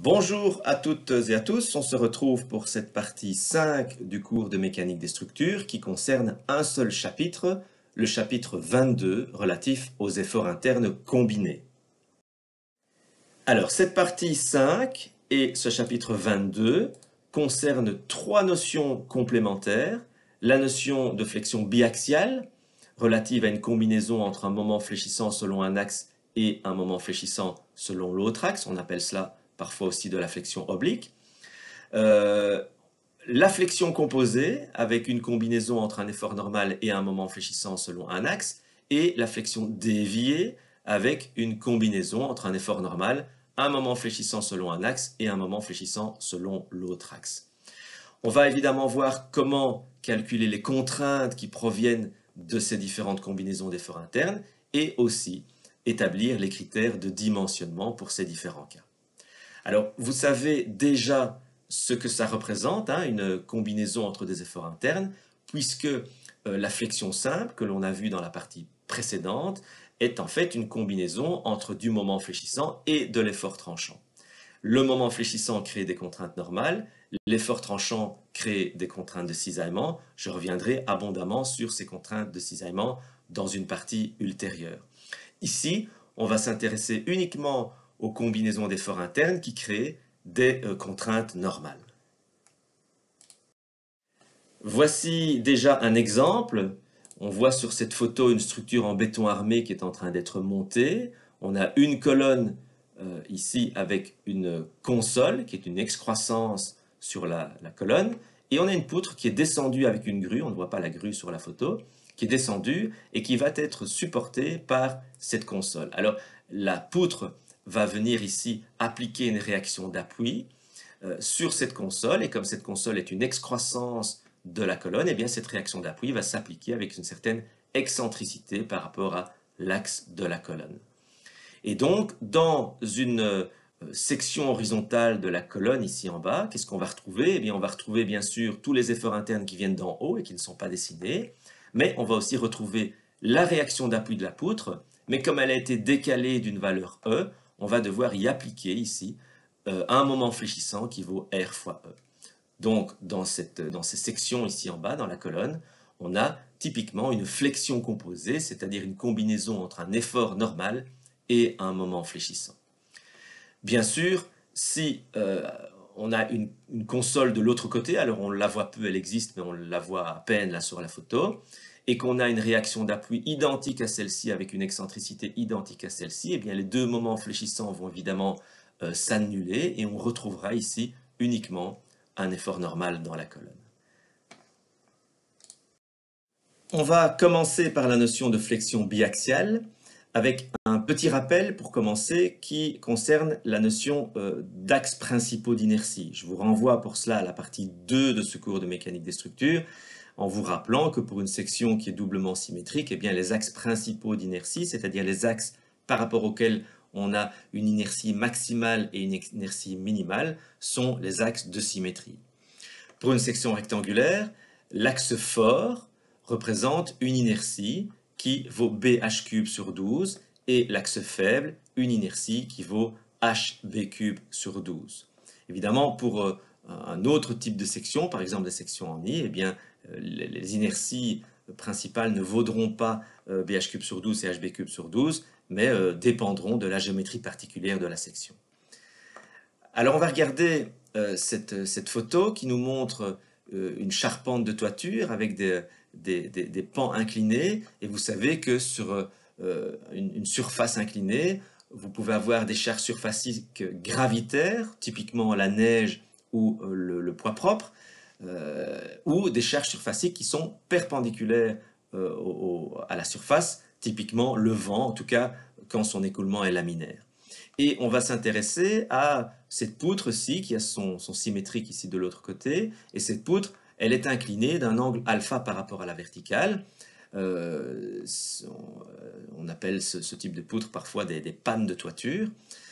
Bonjour à toutes et à tous, on se retrouve pour cette partie 5 du cours de mécanique des structures qui concerne un seul chapitre, le chapitre 22 relatif aux efforts internes combinés. Alors cette partie 5 et ce chapitre 22 concernent trois notions complémentaires, la notion de flexion biaxiale relative à une combinaison entre un moment fléchissant selon un axe et un moment fléchissant selon l'autre axe, on appelle cela parfois aussi de la flexion oblique. La flexion composée, avec une combinaison entre un effort normal et un moment fléchissant selon un axe, et la flexion déviée, avec une combinaison entre un effort normal, un moment fléchissant selon un axe et un moment fléchissant selon l'autre axe. On va évidemment voir comment calculer les contraintes qui proviennent de ces différentes combinaisons d'efforts internes et aussi établir les critères de dimensionnement pour ces différents cas. Alors, vous savez déjà ce que ça représente, une combinaison entre des efforts internes, puisque la flexion simple, que l'on a vue dans la partie précédente, est en fait une combinaison entre du moment fléchissant et de l'effort tranchant. Le moment fléchissant crée des contraintes normales, l'effort tranchant crée des contraintes de cisaillement. Je reviendrai abondamment sur ces contraintes de cisaillement dans une partie ultérieure. Ici, on va s'intéresser uniquement aux combinaisons d'efforts internes qui créent des contraintes normales. Voici déjà un exemple. On voit sur cette photo une structure en béton armé qui est en train d'être montée. On a une colonne ici avec une console qui est une excroissance sur la colonne. Et on a une poutre qui est descendue avec une grue, on ne voit pas la grue sur la photo, qui est descendue et qui va être supportée par cette console. Alors la poutre va venir ici appliquer une réaction d'appui sur cette console, et comme cette console est une excroissance de la colonne, et bien cette réaction d'appui va s'appliquer avec une certaine excentricité par rapport à l'axe de la colonne. Et donc, dans une section horizontale de la colonne ici en bas, qu'est-ce qu'on va retrouver? Eh bien, on va retrouver bien sûr tous les efforts internes qui viennent d'en haut et qui ne sont pas dessinés, mais on va aussi retrouver la réaction d'appui de la poutre, mais comme elle a été décalée d'une valeur E, on va devoir y appliquer ici un moment fléchissant qui vaut R fois E. Donc, dans ces sections ici en bas, dans la colonne, on a typiquement une flexion composée, c'est-à-dire une combinaison entre un effort normal et un moment fléchissant. Bien sûr, si on a une console de l'autre côté, alors on la voit peu, elle existe, mais on la voit à peine là sur la photo, et qu'on a une réaction d'appui identique à celle-ci avec une excentricité identique à celle-ci, eh bien les deux moments fléchissants vont évidemment s'annuler et on retrouvera ici uniquement un effort normal dans la colonne. On va commencer par la notion de flexion biaxiale avec un petit rappel pour commencer qui concerne la notion d'axes principaux d'inertie. Je vous renvoie pour cela à la partie 2 de ce cours de mécanique des structures, en vous rappelant que pour une section qui est doublement symétrique, eh bien les axes principaux d'inertie, c'est-à-dire les axes par rapport auxquels on a une inertie maximale et une inertie minimale, sont les axes de symétrie. Pour une section rectangulaire, l'axe fort représente une inertie qui vaut bh³ sur 12 et l'axe faible, une inertie qui vaut hb³ sur 12. Évidemment, pour un autre type de section, par exemple des sections en I, eh bien, les inerties principales ne vaudront pas bh³ sur 12 et hb³ sur 12, mais dépendront de la géométrie particulière de la section. Alors on va regarder cette photo qui nous montre une charpente de toiture avec des pans inclinés, et vous savez que sur une surface inclinée, vous pouvez avoir des charges surfaciques gravitaires, typiquement la neige ou le poids propre, ou des charges surfaciques qui sont perpendiculaires à la surface, typiquement le vent, en tout cas quand son écoulement est laminaire. Et on va s'intéresser à cette poutre-ci, qui a son symétrique ici de l'autre côté, et cette poutre, elle est inclinée d'un angle alpha par rapport à la verticale. On appelle ce type de poutre parfois des pannes de toiture.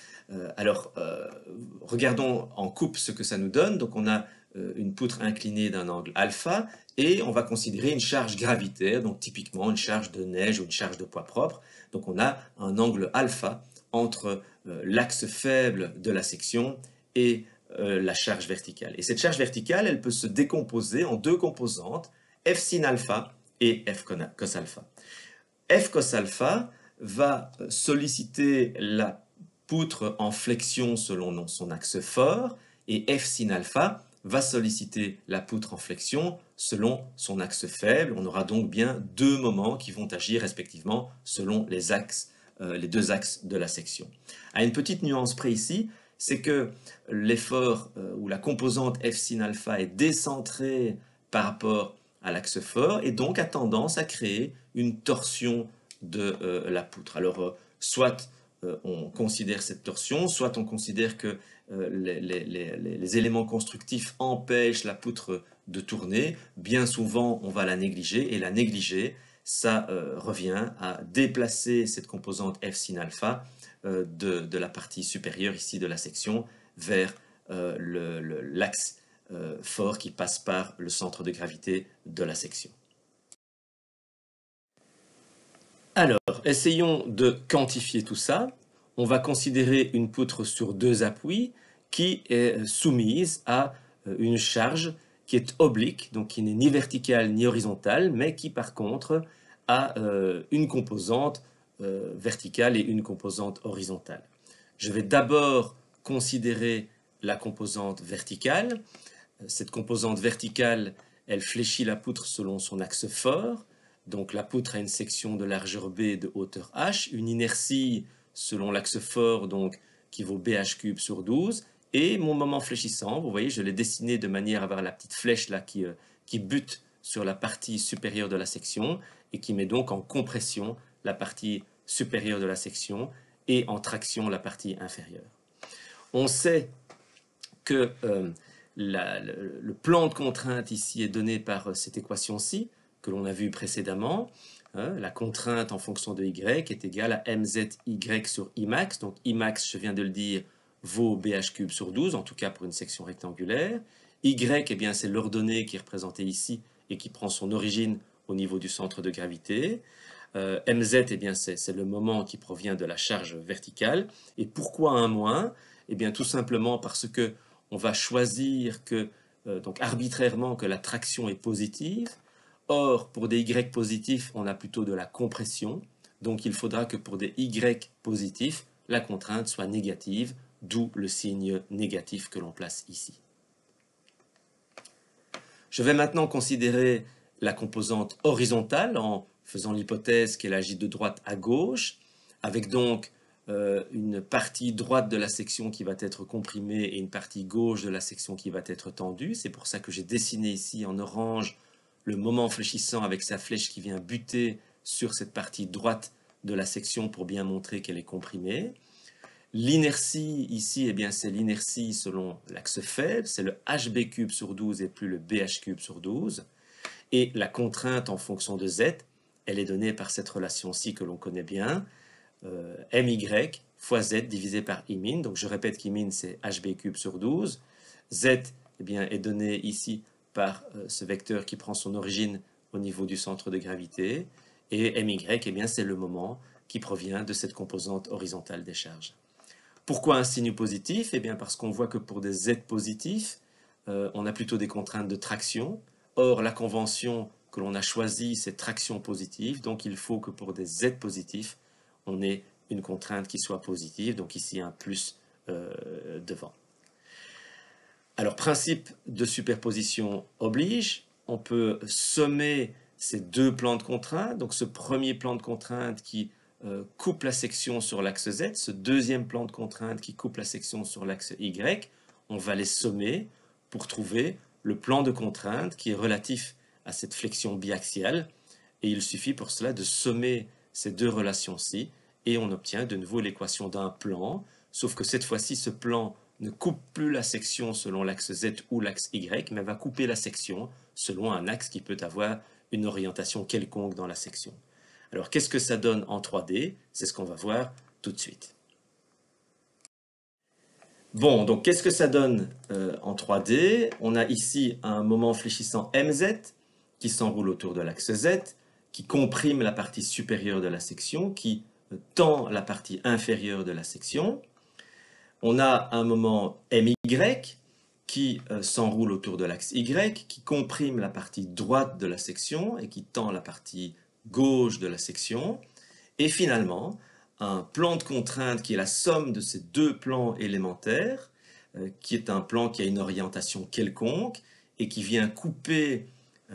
Regardons en coupe ce que ça nous donne. Donc on a une poutre inclinée d'un angle alpha, et on va considérer une charge gravitaire, donc typiquement une charge de neige ou une charge de poids propre. Donc on a un angle alpha entre l'axe faible de la section et la charge verticale. Et cette charge verticale, elle peut se décomposer en deux composantes, F sin alpha et F cos alpha. F cos alpha va solliciter la poutre en flexion selon son axe fort, et F sin alpha va solliciter la poutre en flexion selon son axe faible. On aura donc bien deux moments qui vont agir respectivement selon les deux axes de la section. À une petite nuance près ici, c'est que l'effort ou la composante F sin alpha est décentrée par rapport à l'axe fort et donc a tendance à créer une torsion de la poutre. Alors, soit on considère cette torsion, soit on considère que les éléments constructifs empêchent la poutre de tourner. Bien souvent, on va la négliger, et la négliger, ça revient à déplacer cette composante F sin alpha de la partie supérieure ici de la section vers l'axe fort qui passe par le centre de gravité de la section. Alors, essayons de quantifier tout ça. On va considérer une poutre sur deux appuis qui est soumise à une charge qui est oblique, donc qui n'est ni verticale ni horizontale, mais qui par contre a une composante verticale et une composante horizontale. Je vais d'abord considérer la composante verticale. Cette composante verticale, elle fléchit la poutre selon son axe fort. Donc la poutre a une section de largeur B de hauteur H, une inertie selon l'axe fort donc, qui vaut BH³ sur 12, et mon moment fléchissant, vous voyez, je l'ai dessiné de manière à avoir la petite flèche là qui bute sur la partie supérieure de la section et qui met donc en compression la partie supérieure de la section et en traction la partie inférieure. On sait que le plan de contrainte ici est donné par cette équation-ci, que l'on a vu précédemment. La contrainte en fonction de y est égale à mzy sur Imax. Donc Imax, je viens de le dire, vaut BH³ sur 12, en tout cas pour une section rectangulaire. Y, eh bien, c'est l'ordonnée qui est représentée ici et qui prend son origine au niveau du centre de gravité. Mz, eh bien, c'est le moment qui provient de la charge verticale. Et pourquoi un moins? Eh bien, tout simplement parce que on va choisir que, donc arbitrairement, que la traction est positive. Or, pour des Y positifs, on a plutôt de la compression. Donc, il faudra que pour des Y positifs, la contrainte soit négative, d'où le signe négatif que l'on place ici. Je vais maintenant considérer la composante horizontale en faisant l'hypothèse qu'elle agit de droite à gauche, avec donc une partie droite de la section qui va être comprimée et une partie gauche de la section qui va être tendue. C'est pour ça que j'ai dessiné ici en orange le moment fléchissant avec sa flèche qui vient buter sur cette partie droite de la section pour bien montrer qu'elle est comprimée. L'inertie ici, eh bien, c'est l'inertie selon l'axe faible, c'est le HB³ sur 12 et plus le BH³ sur 12. Et la contrainte en fonction de Z, elle est donnée par cette relation-ci que l'on connaît bien, MY fois Z divisé par Imin. Donc je répète qu'Imin c'est HB³ sur 12. Z eh bien, est donné ici par ce vecteur qui prend son origine au niveau du centre de gravité. Et MY, eh bien, c'est le moment qui provient de cette composante horizontale des charges. Pourquoi un signe positif? Eh bien, parce qu'on voit que pour des Z positifs, on a plutôt des contraintes de traction. Or, la convention que l'on a choisie, c'est traction positive. Donc, il faut que pour des Z positifs, on ait une contrainte qui soit positive. Donc, ici, un plus devant. Alors, principe de superposition oblige. On peut sommer ces deux plans de contrainte. Donc, ce premier plan de contrainte qui coupe la section sur l'axe Z, ce deuxième plan de contrainte qui coupe la section sur l'axe Y, on va les sommer pour trouver le plan de contrainte qui est relatif à cette flexion biaxiale. Et il suffit pour cela de sommer ces deux relations-ci et on obtient de nouveau l'équation d'un plan, sauf que cette fois-ci, ce plan ne coupe plus la section selon l'axe Z ou l'axe Y, mais va couper la section selon un axe qui peut avoir une orientation quelconque dans la section. Alors, qu'est-ce que ça donne en 3D? C'est ce qu'on va voir tout de suite. Bon, donc qu'est-ce que ça donne en 3D? On a ici un moment fléchissant MZ qui s'enroule autour de l'axe Z, qui comprime la partie supérieure de la section, qui tend la partie inférieure de la section. On a un moment MY qui s'enroule autour de l'axe Y, qui comprime la partie droite de la section et qui tend la partie gauche de la section. Et finalement, un plan de contrainte qui est la somme de ces deux plans élémentaires, qui est un plan qui a une orientation quelconque et qui vient couper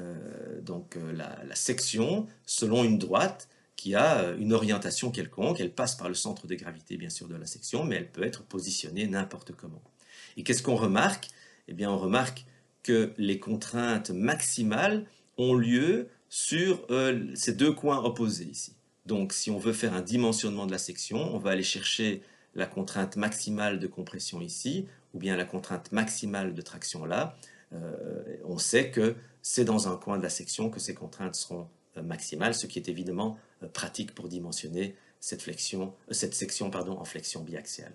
la section selon une droite qui a une orientation quelconque. Elle passe par le centre de gravité, bien sûr, de la section, mais elle peut être positionnée n'importe comment. Et qu'est-ce qu'on remarque? Eh bien, on remarque que les contraintes maximales ont lieu sur ces deux coins opposés ici. Donc, si on veut faire un dimensionnement de la section, on va aller chercher la contrainte maximale de compression ici, ou bien la contrainte maximale de traction là. On sait que c'est dans un coin de la section que ces contraintes seront maximales, ce qui est évidemment pratique pour dimensionner cette section en flexion biaxiale.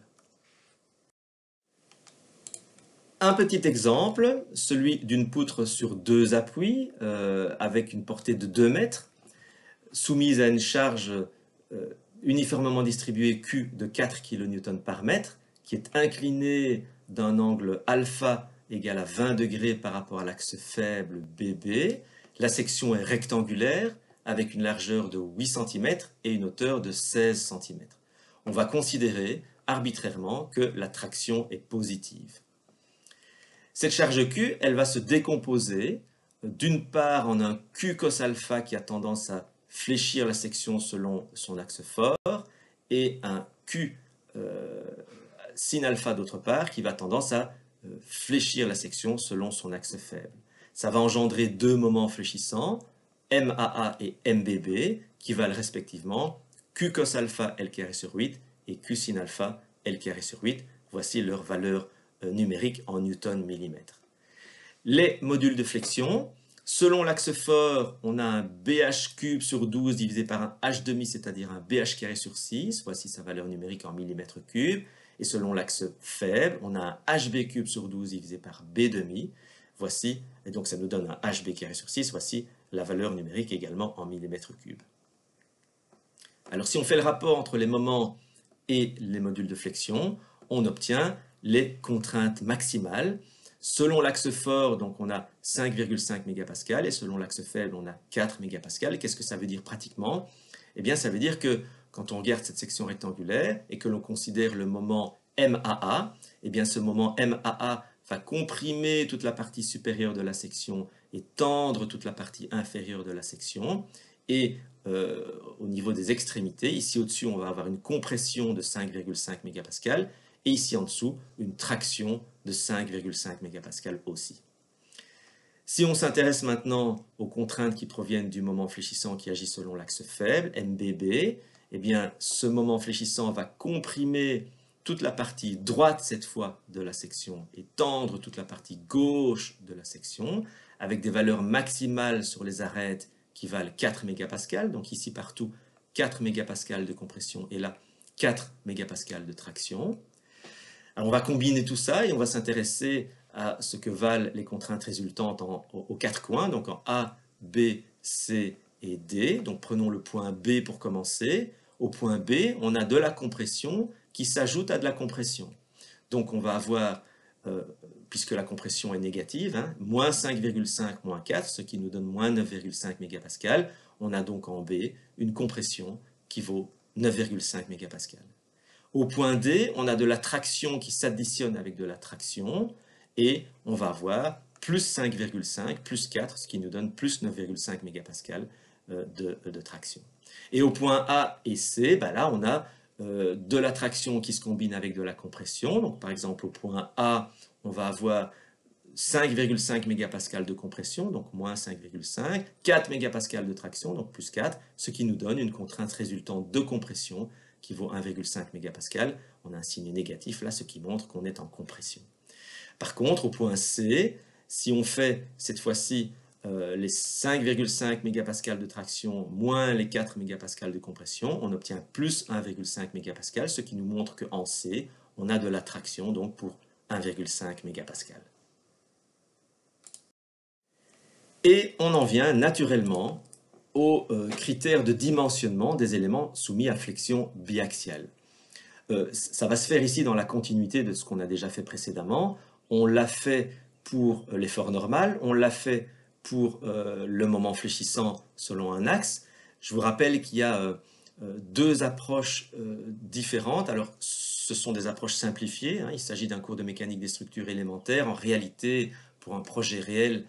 Un petit exemple, celui d'une poutre sur deux appuis avec une portée de 2 mètres, soumise à une charge uniformément distribuée Q de 4 kN par mètre, qui est inclinée d'un angle alpha égal à 20 degrés par rapport à l'axe faible BB. La section est rectangulaire avec une largeur de 8 cm et une hauteur de 16 cm. On va considérer arbitrairement que la traction est positive. Cette charge Q, elle va se décomposer d'une part en un Q cos alpha qui a tendance à fléchir la section selon son axe fort et un Q sin alpha d'autre part qui va tendance à fléchir la section selon son axe faible. Ça va engendrer deux moments fléchissants, MAA et MBB, qui valent respectivement Q cos alpha L carré sur 8 et Q sin alpha L carré sur 8. Voici leurs valeurs numériques en newton-millimètre. Les modules de flexion, selon l'axe fort, on a un BH cube sur 12 divisé par un H demi, c'est-à-dire un BH carré sur 6. Voici sa valeur numérique en millimètres cubes. Et selon l'axe faible, on a un HB cube sur 12 divisé par B demi. Voici, et donc ça nous donne un HB carré sur 6. Voici la valeur numérique également en millimètres cubes. Alors si on fait le rapport entre les moments et les modules de flexion, on obtient les contraintes maximales. Selon l'axe fort, donc on a 5,5 mégapascal et selon l'axe faible, on a 4 mégapascal. Qu'est-ce que ça veut dire pratiquement? Eh bien, ça veut dire que quand on regarde cette section rectangulaire et que l'on considère le moment MAA, eh bien ce moment MAA va comprimer toute la partie supérieure de la section et tendre toute la partie inférieure de la section. Et au niveau des extrémités, ici au-dessus, on va avoir une compression de 5,5 mégapascal et ici en dessous, une traction de 5,5 mégapascal aussi. Si on s'intéresse maintenant aux contraintes qui proviennent du moment fléchissant qui agit selon l'axe faible, MBB, eh bien, ce moment fléchissant va comprimer toute la partie droite, cette fois, de la section et tendre toute la partie gauche de la section, avec des valeurs maximales sur les arêtes qui valent 4 mégapascal. Donc ici, partout, 4 mégapascal de compression et là, 4 mégapascal de traction. Alors, on va combiner tout ça et on va s'intéresser à ce que valent les contraintes résultantes aux quatre coins, donc en A, B, C et D. Donc prenons le point B pour commencer. Au point B, on a de la compression qui s'ajoute à de la compression. Donc on va avoir, puisque la compression est négative, hein, moins 5,5 moins 4, ce qui nous donne moins 9,5 mégapascal. On a donc en B une compression qui vaut 9,5 mégapascal. Au point D, on a de la traction qui s'additionne avec de la traction et on va avoir plus 5,5, plus 4, ce qui nous donne plus 9,5 mégapascal de traction. Et au point A et C, ben là, on a de la traction qui se combine avec de la compression. Donc, par exemple, au point A, on va avoir 5,5 mégapascal de compression, donc moins 5,5, 4 mégapascal de traction, donc plus 4, ce qui nous donne une contrainte résultante de compression qui vaut 1,5 mégapascal. On a un signe négatif là, ce qui montre qu'on est en compression. Par contre, au point C, si on fait cette fois-ci les 5,5 mégapascal de traction moins les 4 mégapascal de compression, on obtient plus 1,5 mégapascal, ce qui nous montre qu'en C, on a de la traction donc pour 1,5 mégapascal. Et on en vient naturellement aux critères de dimensionnement des éléments soumis à flexion biaxiale. ça va se faire ici dans la continuité de ce qu'on a déjà fait précédemment. On l'a fait pour l'effort normal, on l'a fait pour le moment fléchissant selon un axe. Je vous rappelle qu'il y a deux approches différentes. Alors, ce sont des approches simplifiées, hein. Il s'agit d'un cours de mécanique des structures élémentaires. En réalité, pour un projet réel,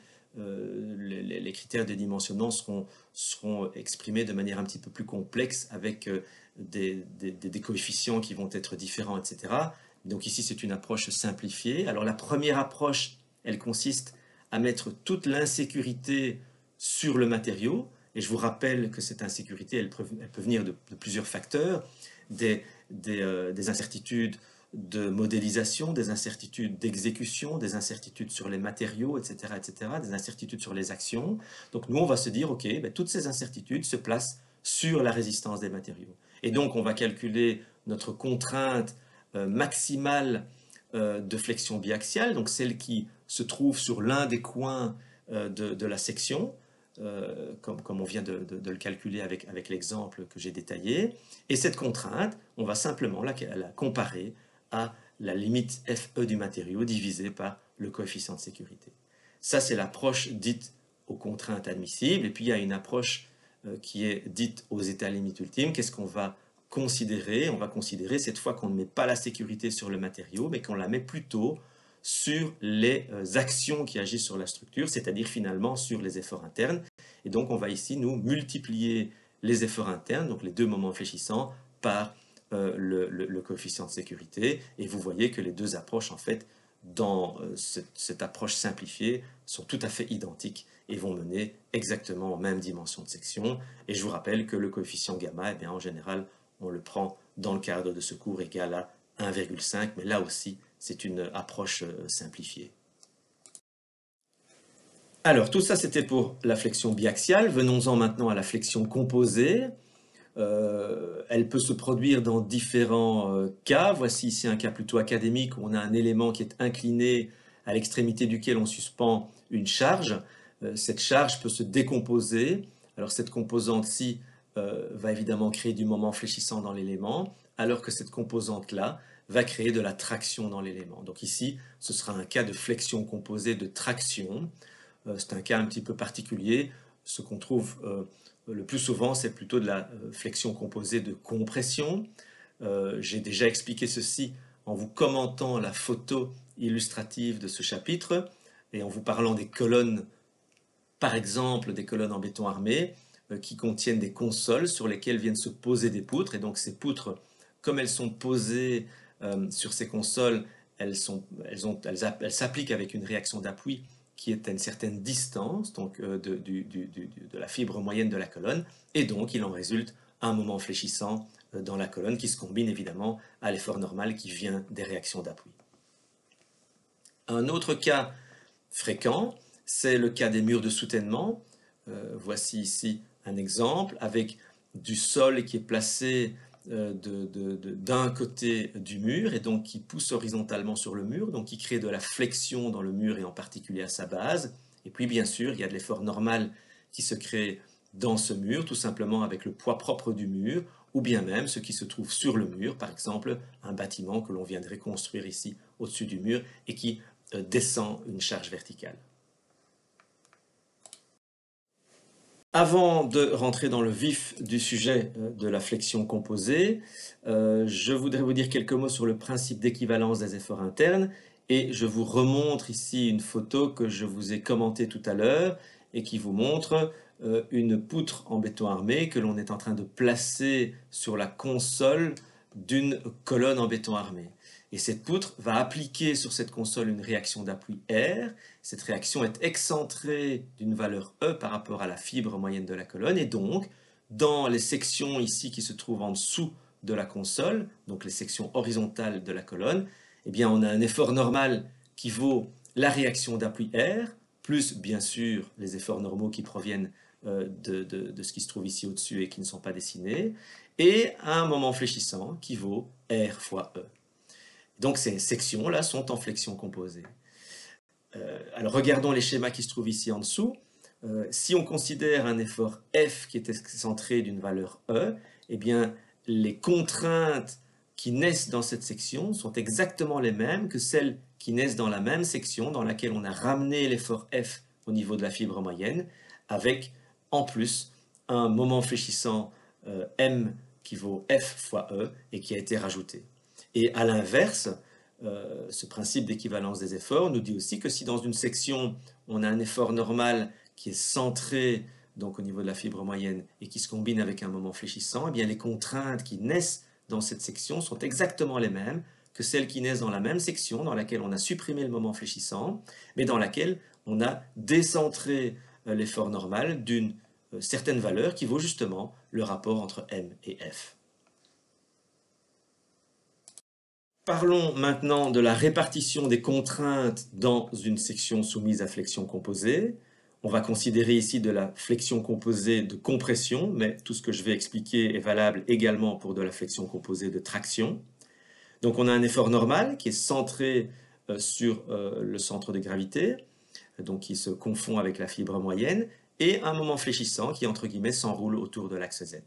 les critères de dimensionnement seront exprimés de manière un petit peu plus complexe avec des coefficients qui vont être différents, etc. Donc ici, c'est une approche simplifiée. Alors la première approche, elle consiste à mettre toute l'insécurité sur le matériau. Et je vous rappelle que cette insécurité, elle peut venir de plusieurs facteurs, des incertitudes de modélisation, des incertitudes d'exécution, des incertitudes sur les matériaux, etc., des incertitudes sur les actions. Donc nous, on va se dire, OK, ben, toutes ces incertitudes se placent sur la résistance des matériaux. Et donc, on va calculer notre contrainte maximale de flexion biaxiale, donc celle qui se trouve sur l'un des coins de la section, comme on vient de le calculer avec l'exemple que j'ai détaillé. Et cette contrainte, on va simplement la comparer à la limite FE du matériau divisée par le coefficient de sécurité. Ça, c'est l'approche dite aux contraintes admissibles. Et puis, il y a une approche qui est dite aux états limites ultimes. Qu'est-ce qu'on va considérer? On va considérer cette fois qu'on ne met pas la sécurité sur le matériau, mais qu'on la met plutôt sur les actions qui agissent sur la structure, c'est-à-dire finalement sur les efforts internes. Et donc on va ici nous multiplier les efforts internes, donc les deux moments fléchissants, par le coefficient de sécurité. Et vous voyez que les deux approches, en fait, dans cette approche simplifiée, sont tout à fait identiques et vont mener exactement aux mêmes dimensions de section. Et je vous rappelle que le coefficient gamma, eh bien, en général, on le prend dans le cadre de ce cours égal à 1,5, mais là aussi, c'est une approche simplifiée. Alors, tout ça, c'était pour la flexion biaxiale. Venons-en maintenant à la flexion composée. Elle peut se produire dans différents cas. Voici ici un cas plutôt académique où on a un élément qui est incliné à l'extrémité duquel on suspend une charge. Cette charge peut se décomposer. Alors cette composante-ci va évidemment créer du moment fléchissant dans l'élément, alors que cette composante-là va créer de la traction dans l'élément. Donc ici, ce sera un cas de flexion composée de traction. C'est un cas un petit peu particulier. Ce qu'on trouve le plus souvent, c'est plutôt de la flexion composée de compression. J'ai déjà expliqué ceci en vous commentant la photo illustrative de ce chapitre et en vous parlant des colonnes, par exemple des colonnes en béton armé, qui contiennent des consoles sur lesquelles viennent se poser des poutres. Et donc ces poutres, comme elles sont posées sur ces consoles, elles s'appliquent avec une réaction d'appui qui est à une certaine distance donc, de la fibre moyenne de la colonne, et donc il en résulte un moment fléchissant dans la colonne qui se combine évidemment à l'effort normal qui vient des réactions d'appui. Un autre cas fréquent, c'est le cas des murs de soutènement. Voici ici un exemple avec du sol qui est placé d'un côté du mur et donc qui pousse horizontalement sur le mur, donc qui crée de la flexion dans le mur et en particulier à sa base. Et puis bien sûr, il y a de l'effort normal qui se crée dans ce mur, tout simplement avec le poids propre du mur, ou bien même ce qui se trouve sur le mur, par exemple un bâtiment que l'on vient de reconstruire ici au-dessus du mur et qui descend une charge verticale. Avant de rentrer dans le vif du sujet de la flexion composée, je voudrais vous dire quelques mots sur le principe d'équivalence des efforts internes et je vous remontre ici une photo que je vous ai commentée tout à l'heure et qui vous montre une poutre en béton armé que l'on est en train de placer sur la console d'une colonne en béton armé. Et cette poutre va appliquer sur cette console une réaction d'appui R. Cette réaction est excentrée d'une valeur E par rapport à la fibre moyenne de la colonne. Et donc, dans les sections ici qui se trouvent en dessous de la console, donc les sections horizontales de la colonne, eh bien, on a un effort normal qui vaut la réaction d'appui R, plus bien sûr les efforts normaux qui proviennent de ce qui se trouve ici au-dessus et qui ne sont pas dessinés, et un moment fléchissant qui vaut R fois E. Donc ces sections-là sont en flexion composée. Alors regardons les schémas qui se trouvent ici en dessous. Si on considère un effort F qui est excentré d'une valeur E, eh bien les contraintes qui naissent dans cette section sont exactement les mêmes que celles qui naissent dans la même section dans laquelle on a ramené l'effort F au niveau de la fibre moyenne, avec en plus un moment fléchissant M qui vaut F fois E et qui a été rajouté. Et à l'inverse, ce principe d'équivalence des efforts nous dit aussi que si dans une section on a un effort normal qui est centré donc au niveau de la fibre moyenne et qui se combine avec un moment fléchissant, eh bien les contraintes qui naissent dans cette section sont exactement les mêmes que celles qui naissent dans la même section dans laquelle on a supprimé le moment fléchissant, mais dans laquelle on a décentré l'effort normal d'une certaine valeur qui vaut justement le rapport entre M et F. Parlons maintenant de la répartition des contraintes dans une section soumise à flexion composée. On va considérer ici de la flexion composée de compression, mais tout ce que je vais expliquer est valable également pour de la flexion composée de traction. Donc on a un effort normal qui est centré sur le centre de gravité, donc qui se confond avec la fibre moyenne, et un moment fléchissant qui, entre guillemets, s'enroule autour de l'axe Z.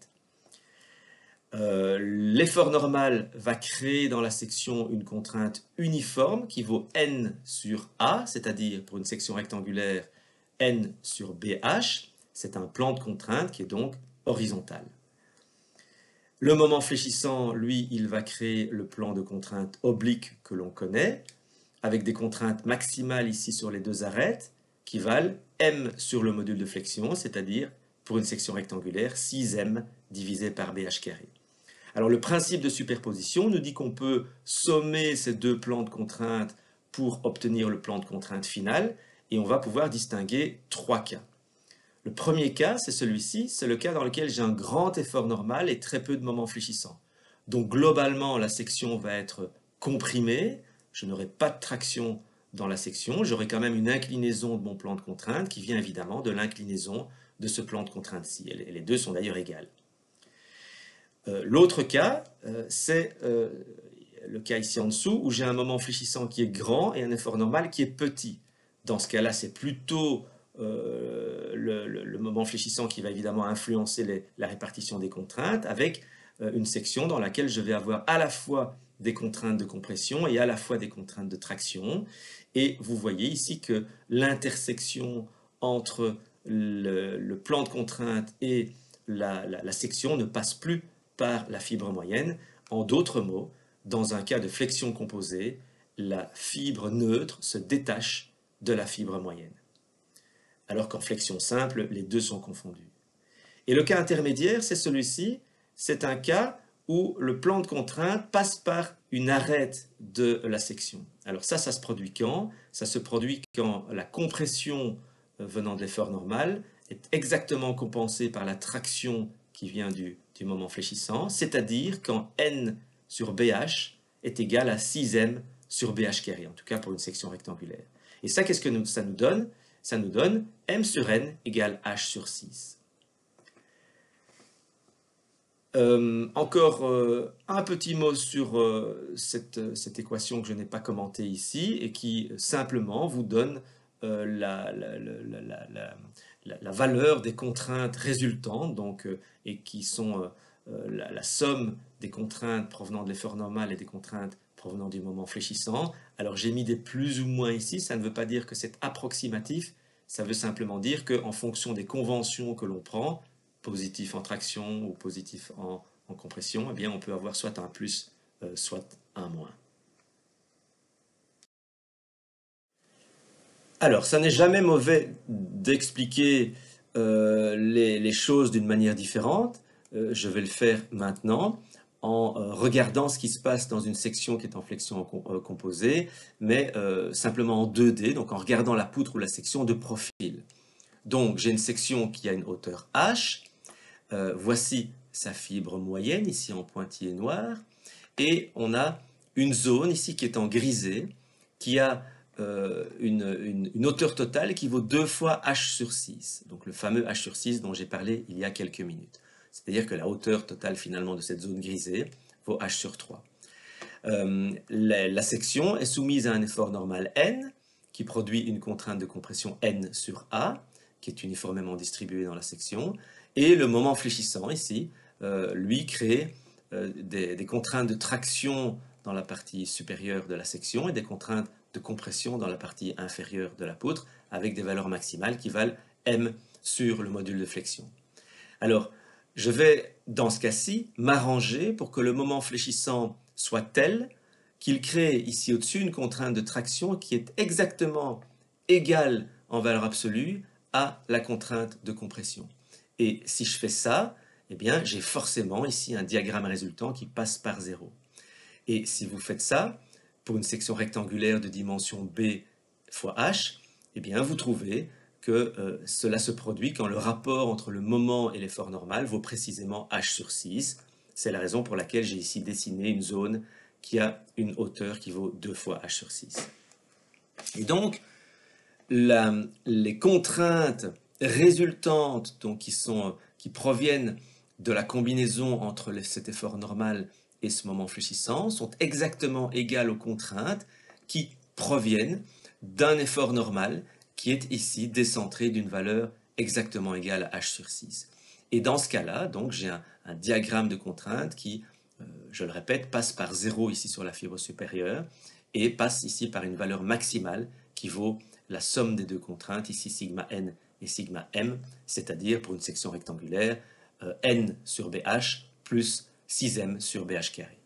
L'effort normal va créer dans la section une contrainte uniforme qui vaut N sur A, c'est-à-dire pour une section rectangulaire, N sur BH. C'est un plan de contrainte qui est donc horizontal. Le moment fléchissant, lui, il va créer le plan de contrainte oblique que l'on connaît, avec des contraintes maximales ici sur les deux arêtes, qui valent M sur le module de flexion, c'est-à-dire, pour une section rectangulaire, 6M divisé par BH carré. Alors le principe de superposition nous dit qu'on peut sommer ces deux plans de contrainte pour obtenir le plan de contrainte final, et on va pouvoir distinguer trois cas. Le premier cas, c'est celui-ci, c'est le cas dans lequel j'ai un grand effort normal et très peu de moments fléchissants. Donc globalement, la section va être comprimée, je n'aurai pas de traction dans la section, j'aurai quand même une inclinaison de mon plan de contrainte qui vient évidemment de l'inclinaison de ce plan de contrainte-ci. Les deux sont d'ailleurs égales. L'autre cas, c'est le cas ici en dessous, où j'ai un moment fléchissant qui est grand et un effort normal qui est petit. Dans ce cas-là, c'est plutôt le moment fléchissant qui va évidemment influencer la répartition des contraintes, avec une section dans laquelle je vais avoir à la fois des contraintes de compression et à la fois des contraintes de traction. Et vous voyez ici que l'intersection entre le plan de contrainte et la section ne passe plus par la fibre moyenne. En d'autres mots, dans un cas de flexion composée, la fibre neutre se détache de la fibre moyenne. Alors qu'en flexion simple, les deux sont confondus. Et le cas intermédiaire, c'est celui-ci. C'est un cas où le plan de contrainte passe par une arête de la section. Alors ça se produit quand? Ça se produit quand la compression venant de l'effort normal est exactement compensée par la traction qui vient du moment fléchissant, c'est-à-dire quand N sur BH est égal à 6M sur BH carré, en tout cas pour une section rectangulaire. Et ça, qu'est-ce que ça nous donne? Ça nous donne M sur N égale H sur 6. Encore un petit mot sur cette équation que je n'ai pas commentée ici et qui simplement vous donne la valeur des contraintes résultantes, donc, et qui sont la somme des contraintes provenant de l'effort normal et des contraintes provenant du moment fléchissant. Alors j'ai mis des plus ou moins ici, ça ne veut pas dire que c'est approximatif, ça veut simplement dire qu'en fonction des conventions que l'on prend, positif en traction ou positif en compression, eh bien on peut avoir soit un plus, soit un moins. Alors, ça n'est jamais mauvais d'expliquer les choses d'une manière différente. Je vais le faire maintenant en regardant ce qui se passe dans une section qui est en flexion composée, mais simplement en 2D, donc en regardant la poutre ou la section de profil. Donc, j'ai une section qui a une hauteur H. Voici sa fibre moyenne, ici en pointillé noir. Et on a une zone ici qui est en grisé, qui a une hauteur totale qui vaut 2 fois H sur 6. Donc le fameux H sur 6 dont j'ai parlé il y a quelques minutes. C'est-à-dire que la hauteur totale finalement de cette zone grisée vaut H sur 3. La section est soumise à un effort normal N, qui produit une contrainte de compression N sur A, qui est uniformément distribuée dans la section, et le moment fléchissant ici, lui crée des contraintes de traction dans la partie supérieure de la section et des contraintes de compression dans la partie inférieure de la poutre, avec des valeurs maximales qui valent M sur le module de flexion. Alors, je vais, dans ce cas-ci, m'arranger pour que le moment fléchissant soit tel qu'il crée ici au-dessus une contrainte de traction qui est exactement égale en valeur absolue à la contrainte de compression. Et si je fais ça, eh bien, j'ai forcément ici un diagramme résultant qui passe par 0. Et si vous faites ça, pour une section rectangulaire de dimension B fois H, eh bien, vous trouvez que cela se produit quand le rapport entre le moment et l'effort normal vaut précisément H sur 6. C'est la raison pour laquelle j'ai ici dessiné une zone qui a une hauteur qui vaut 2 fois H sur 6. Et donc, les contraintes résultantes donc, qui proviennent de la combinaison entre cet effort normal et ce moment fléchissant sont exactement égales aux contraintes qui proviennent d'un effort normal qui est ici décentré d'une valeur exactement égale à H sur 6. Et dans ce cas-là, donc j'ai un diagramme de contraintes qui, je le répète, passe par 0 ici sur la fibre supérieure et passe ici par une valeur maximale qui vaut la somme des deux contraintes, ici sigma n et sigma m, c'est-à-dire pour une section rectangulaire, n sur BH plus 6m sur BH carré.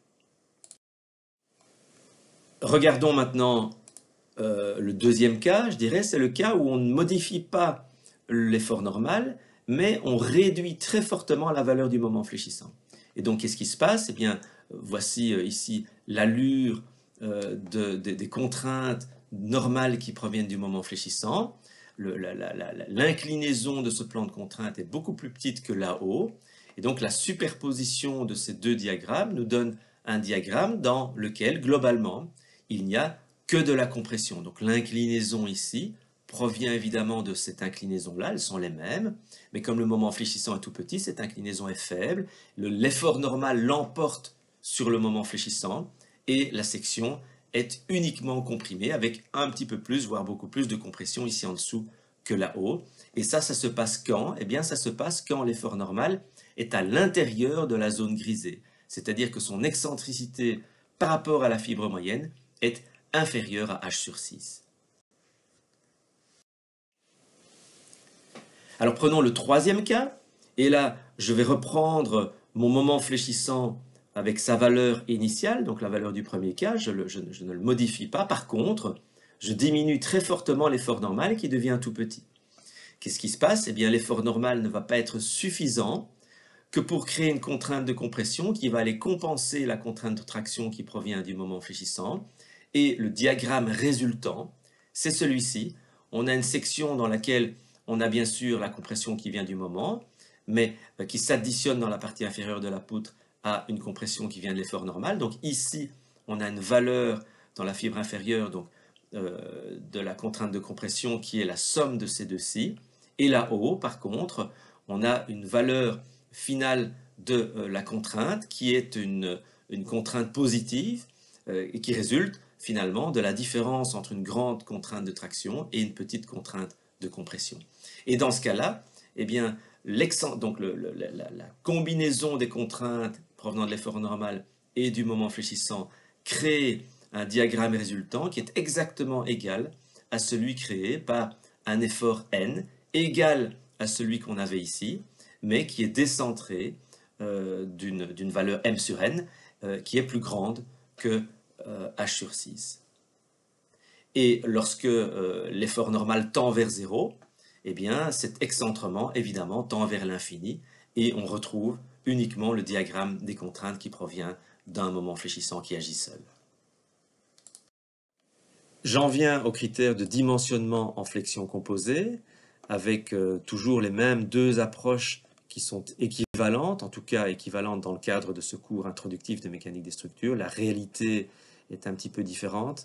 Regardons maintenant le deuxième cas, je dirais, c'est le cas où on ne modifie pas l'effort normal, mais on réduit très fortement la valeur du moment fléchissant. Et donc, qu'est-ce qui se passe? Eh bien, voici ici l'allure des contraintes normales qui proviennent du moment fléchissant. L'inclinaison de ce plan de contrainte est beaucoup plus petite que là-haut. Et donc, la superposition de ces deux diagrammes nous donne un diagramme dans lequel, globalement, il n'y a que de la compression. Donc, l'inclinaison ici provient évidemment de cette inclinaison-là, elles sont les mêmes, mais comme le moment fléchissant est tout petit, cette inclinaison est faible, l'effort normal l'emporte sur le moment fléchissant, et la section est uniquement comprimée avec un petit peu plus, voire beaucoup plus de compression ici en dessous que là-haut. Et ça se passe quand? Eh bien, ça se passe quand l'effort normal est à l'intérieur de la zone grisée, c'est-à-dire que son excentricité par rapport à la fibre moyenne est inférieure à H sur 6. Alors prenons le troisième cas, et là je vais reprendre mon moment fléchissant avec sa valeur initiale, donc la valeur du premier cas, je ne le modifie pas. Par contre, je diminue très fortement l'effort normal qui devient tout petit. Qu'est-ce qui se passe? Eh bien, l'effort normal ne va pas être suffisant que pour créer une contrainte de compression qui va aller compenser la contrainte de traction qui provient du moment fléchissant. Et le diagramme résultant, c'est celui-ci. On a une section dans laquelle on a bien sûr la compression qui vient du moment, mais qui s'additionne dans la partie inférieure de la poutre à une compression qui vient de l'effort normal. Donc ici, on a une valeur dans la fibre inférieure donc, de la contrainte de compression qui est la somme de ces deux-ci. Et là-haut, par contre, on a une valeur finale de la contrainte qui est une contrainte positive et qui résulte finalement de la différence entre une grande contrainte de traction et une petite contrainte de compression. Et dans ce cas-là, eh bien, donc la combinaison des contraintes provenant de l'effort normal et du moment fléchissant crée un diagramme résultant qui est exactement égal à celui créé par un effort n égal à celui qu'on avait ici, mais qui est décentré d'une valeur m sur n qui est plus grande que H sur 6. Et lorsque l'effort normal tend vers 0, eh bien, cet excentrement, évidemment, tend vers l'infini, et on retrouve uniquement le diagramme des contraintes qui provient d'un moment fléchissant qui agit seul. J'en viens aux critères de dimensionnement en flexion composée, avec toujours les mêmes deux approches qui sont équivalentes, en tout cas équivalentes dans le cadre de ce cours introductif de mécanique des structures. La réalité est un petit peu différente.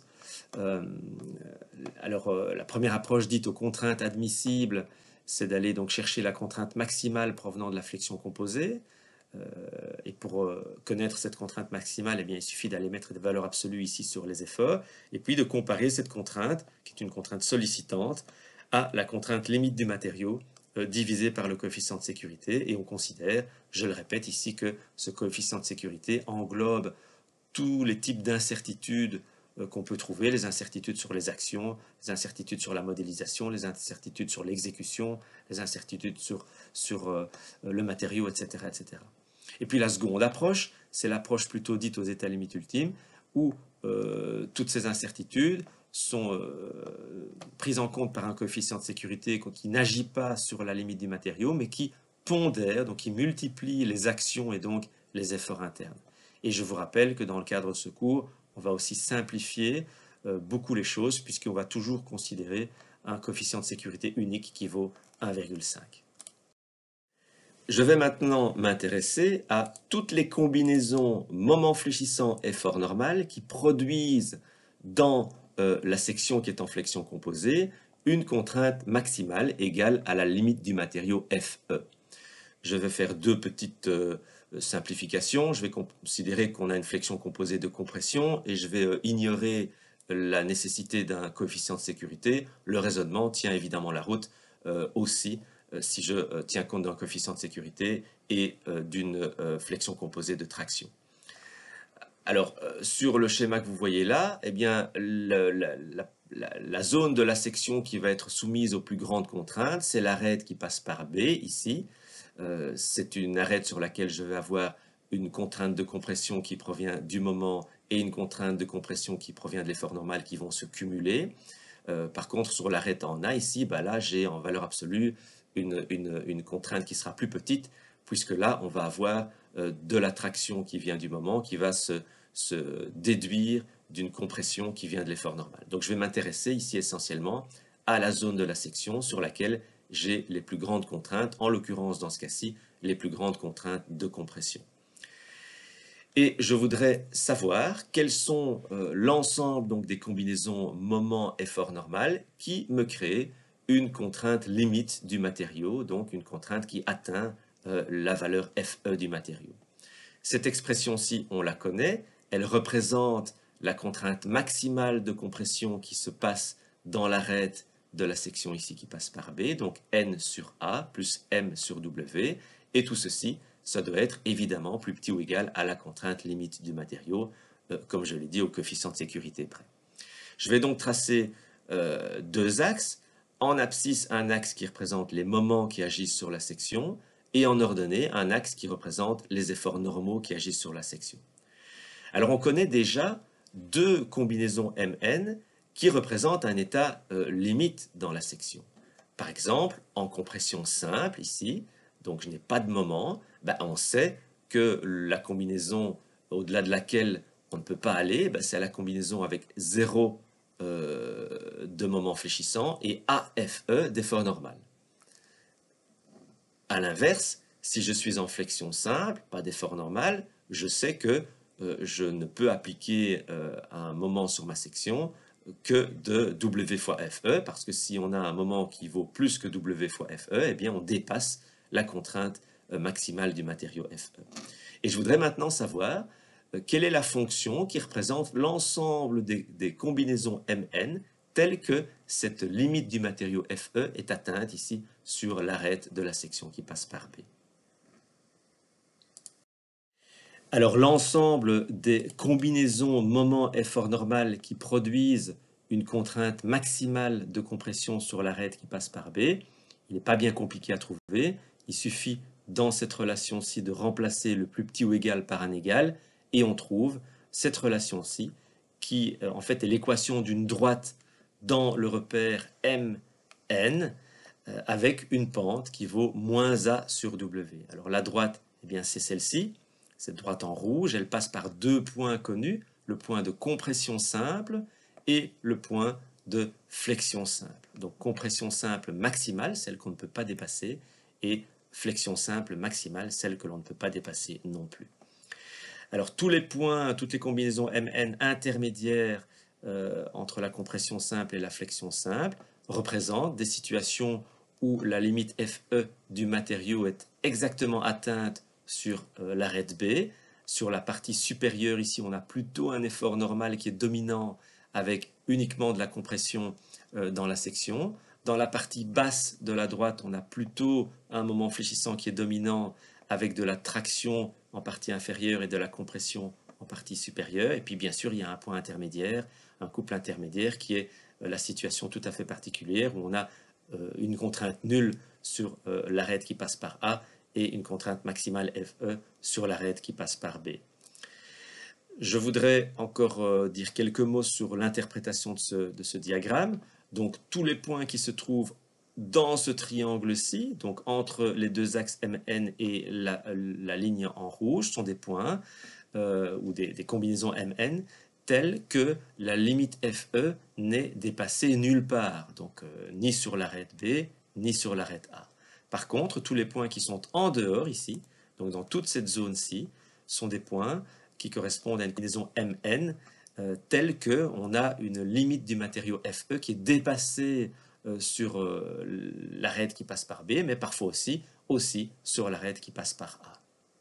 La première approche dite aux contraintes admissibles, c'est d'aller donc chercher la contrainte maximale provenant de la flexion composée. Et pour connaître cette contrainte maximale, eh bien, il suffit d'aller mettre des valeurs absolues ici sur les efforts, et puis de comparer cette contrainte, qui est une contrainte sollicitante, à la contrainte limite du matériau divisé par le coefficient de sécurité, et on considère, je le répète ici, que ce coefficient de sécurité englobe tous les types d'incertitudes qu'on peut trouver, les incertitudes sur les actions, les incertitudes sur la modélisation, les incertitudes sur l'exécution, les incertitudes sur le matériau, etc., etc. Et puis la seconde approche, c'est l'approche plutôt dite aux états limites ultimes, où toutes ces incertitudes sont prises en compte par un coefficient de sécurité qui n'agit pas sur la limite du matériau, mais qui pondère, donc qui multiplie les actions et donc les efforts internes. Et je vous rappelle que dans le cadre de ce cours, on va aussi simplifier beaucoup les choses, puisqu'on va toujours considérer un coefficient de sécurité unique qui vaut 1,5. Je vais maintenant m'intéresser à toutes les combinaisons moment fléchissant effort normal qui produisent dans la section qui est en flexion composée une contrainte maximale égale à la limite du matériau FE. Je vais faire deux petites simplifications. Je vais considérer qu'on a une flexion composée de compression et je vais ignorer la nécessité d'un coefficient de sécurité. Le raisonnement tient évidemment la route aussi si je tiens compte d'un coefficient de sécurité et d'une flexion composée de traction. Alors, sur le schéma que vous voyez là, eh bien, la zone de la section qui va être soumise aux plus grandes contraintes, c'est l'arête qui passe par B, ici. C'est une arête sur laquelle je vais avoir une contrainte de compression qui provient du moment et une contrainte de compression qui provient de l'effort normal qui vont se cumuler. Par contre, sur l'arête en A, ici, là, j'ai en valeur absolue une contrainte qui sera plus petite, puisque là, on va avoir de la traction qui vient du moment, qui va se déduire d'une compression qui vient de l'effort normal. Donc, je vais m'intéresser ici essentiellement à la zone de la section sur laquelle j'ai les plus grandes contraintes, en l'occurrence, dans ce cas-ci, les plus grandes contraintes de compression. Et je voudrais savoir quels sont l'ensemble donc des combinaisons moment-effort normal qui me créent une contrainte limite du matériau, donc une contrainte qui atteint la valeur FE du matériau. Cette expression-ci, on la connaît, elle représente la contrainte maximale de compression qui se passe dans l'arête de la section ici qui passe par B, donc N sur A plus M sur W, et tout ceci, ça doit être évidemment plus petit ou égal à la contrainte limite du matériau, comme je l'ai dit, au coefficient de sécurité près. Je vais donc tracer deux axes. En abscisse, un axe qui représente les moments qui agissent sur la section, et en ordonnée, un axe qui représente les efforts normaux qui agissent sur la section. Alors on connaît déjà deux combinaisons Mn qui représentent un état limite dans la section. Par exemple, en compression simple, ici, donc je n'ai pas de moment, on sait que la combinaison au-delà de laquelle on ne peut pas aller, c'est la combinaison avec 0 de moment fléchissant et AFE d'effort normal. A l'inverse, si je suis en flexion simple, pas d'effort normal, je sais que je ne peux appliquer un moment sur ma section que de W fois FE, parce que si on a un moment qui vaut plus que W fois FE, eh bien on dépasse la contrainte maximale du matériau FE. Et je voudrais maintenant savoir quelle est la fonction qui représente l'ensemble des combinaisons Mn telle que cette limite du matériau FE est atteinte ici sur l'arête de la section qui passe par B. Alors l'ensemble des combinaisons moment-effort normal qui produisent une contrainte maximale de compression sur l'arête qui passe par B, il n'est pas bien compliqué à trouver, il suffit dans cette relation-ci de remplacer le plus petit ou égal par un égal, et on trouve cette relation-ci qui en fait est l'équation d'une droite dans le repère Mn avec une pente qui vaut moins A sur W. Alors la droite, eh bien c'est celle-ci, cette droite en rouge, elle passe par deux points connus, le point de compression simple et le point de flexion simple. Donc compression simple maximale, celle qu'on ne peut pas dépasser, et flexion simple maximale, celle que l'on ne peut pas dépasser non plus. Alors tous les points, toutes les combinaisons Mn intermédiaires entre la compression simple et la flexion simple représentent des situations où la limite FE du matériau est exactement atteinte sur l'arête B. Sur la partie supérieure, ici, on a plutôt un effort normal qui est dominant avec uniquement de la compression dans la section. Dans la partie basse de la droite, on a plutôt un moment fléchissant qui est dominant avec de la traction en partie inférieure et de la compression en partie supérieure. Et puis bien sûr, il y a un point intermédiaire, un couple intermédiaire qui est la situation tout à fait particulière où on a une contrainte nulle sur l'arête qui passe par A et une contrainte maximale FE sur l'arête qui passe par B. Je voudrais encore dire quelques mots sur l'interprétation de ce diagramme. Donc tous les points qui se trouvent dans ce triangle-ci, donc entre les deux axes MN et la ligne en rouge, sont des points ou des combinaisons MN telles que la limite FE n'est dépassée nulle part, donc ni sur l'arête B, ni sur l'arête A. Par contre, tous les points qui sont en dehors ici, donc dans toute cette zone-ci, sont des points qui correspondent à une combinaison MN telle qu'on a une limite du matériau FE qui est dépassée sur l'arête qui passe par B, mais parfois aussi sur l'arête qui passe par A.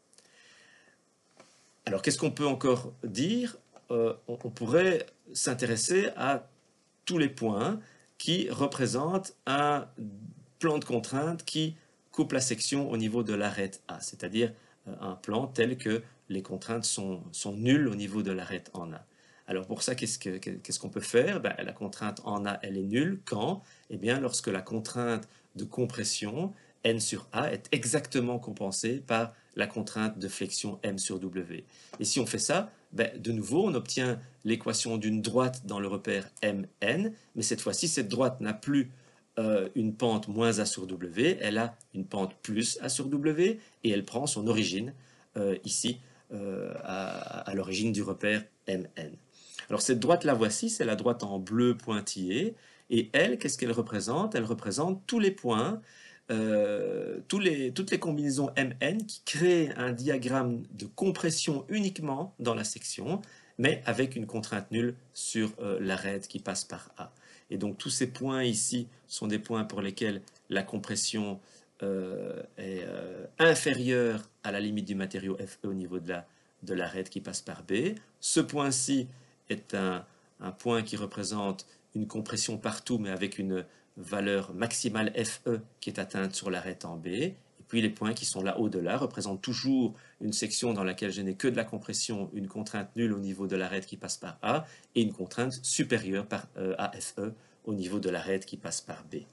Alors, qu'est-ce qu'on peut encore dire? On pourrait s'intéresser à tous les points qui représentent un plan de contrainte qui coupe la section au niveau de l'arête A, c'est-à-dire un plan tel que les contraintes sont nulles au niveau de l'arête en A. Alors pour ça, qu'est-ce qu'on peut faire? La contrainte en A, elle est nulle quand? Eh bien, lorsque la contrainte de compression N sur A est exactement compensée par la contrainte de flexion M sur W. Et si on fait ça, de nouveau, on obtient l'équation d'une droite dans le repère MN, mais cette fois-ci, cette droite n'a plus une pente moins A sur W, elle a une pente plus A sur W, et elle prend son origine ici, à l'origine du repère MN. Alors cette droite la voici, c'est la droite en bleu pointillé, et elle, qu'est-ce qu'elle représente? Elle représente tous les points, toutes les combinaisons MN qui créent un diagramme de compression uniquement dans la section, mais avec une contrainte nulle sur l'arête qui passe par A. Et donc tous ces points ici sont des points pour lesquels la compression est inférieure à la limite du matériau FE au niveau de l'arête qui passe par B. Ce point-ci est un point qui représente une compression partout, mais avec une valeur maximale FE qui est atteinte sur l'arête en B. Et puis les points qui sont là au-delà représentent toujours une section dans laquelle je n'ai que de la compression, une contrainte nulle au niveau de l'arête qui passe par A, et une contrainte supérieure à FE au niveau de l'arête qui passe par B.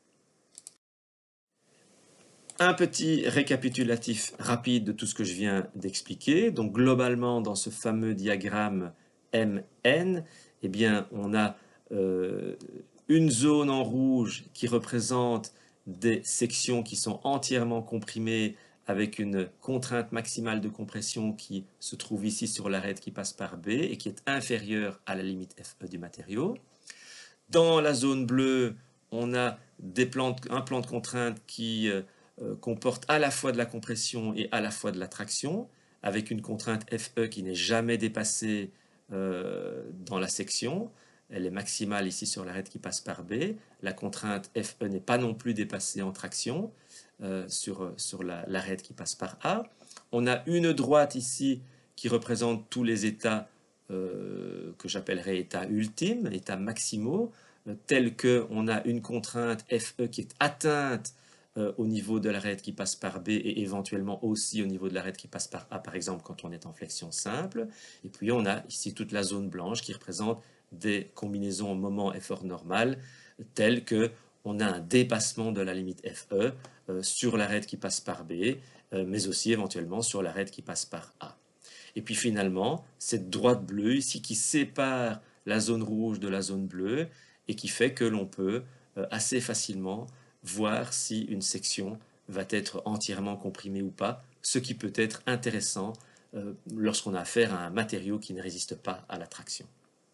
Un petit récapitulatif rapide de tout ce que je viens d'expliquer. Donc globalement, dans ce fameux diagramme MN, eh bien, on a une zone en rouge qui représente des sections qui sont entièrement comprimées avec une contrainte maximale de compression qui se trouve ici sur l'arête qui passe par B et qui est inférieure à la limite FE du matériau. Dans la zone bleue, on a un plan de contrainte qui comporte à la fois de la compression et à la fois de la traction, avec une contrainte FE qui n'est jamais dépassée dans la section. Elle est maximale ici sur l'arête qui passe par B. La contrainte FE n'est pas non plus dépassée en traction sur l'arête qui passe par A. On a une droite ici qui représente tous les états que j'appellerais états ultimes, états maximaux, tels qu'on a une contrainte FE qui est atteinte au niveau de l'arête qui passe par B et éventuellement aussi au niveau de l'arête qui passe par A, par exemple, quand on est en flexion simple. Et puis on a ici toute la zone blanche qui représente des combinaisons moment-effort normal, telles qu'on a un dépassement de la limite FE sur l'arête qui passe par B, mais aussi éventuellement sur l'arête qui passe par A. Et puis finalement, cette droite bleue ici qui sépare la zone rouge de la zone bleue et qui fait que l'on peut assez facilement voir si une section va être entièrement comprimée ou pas, ce qui peut être intéressant lorsqu'on a affaire à un matériau qui ne résiste pas à la traction.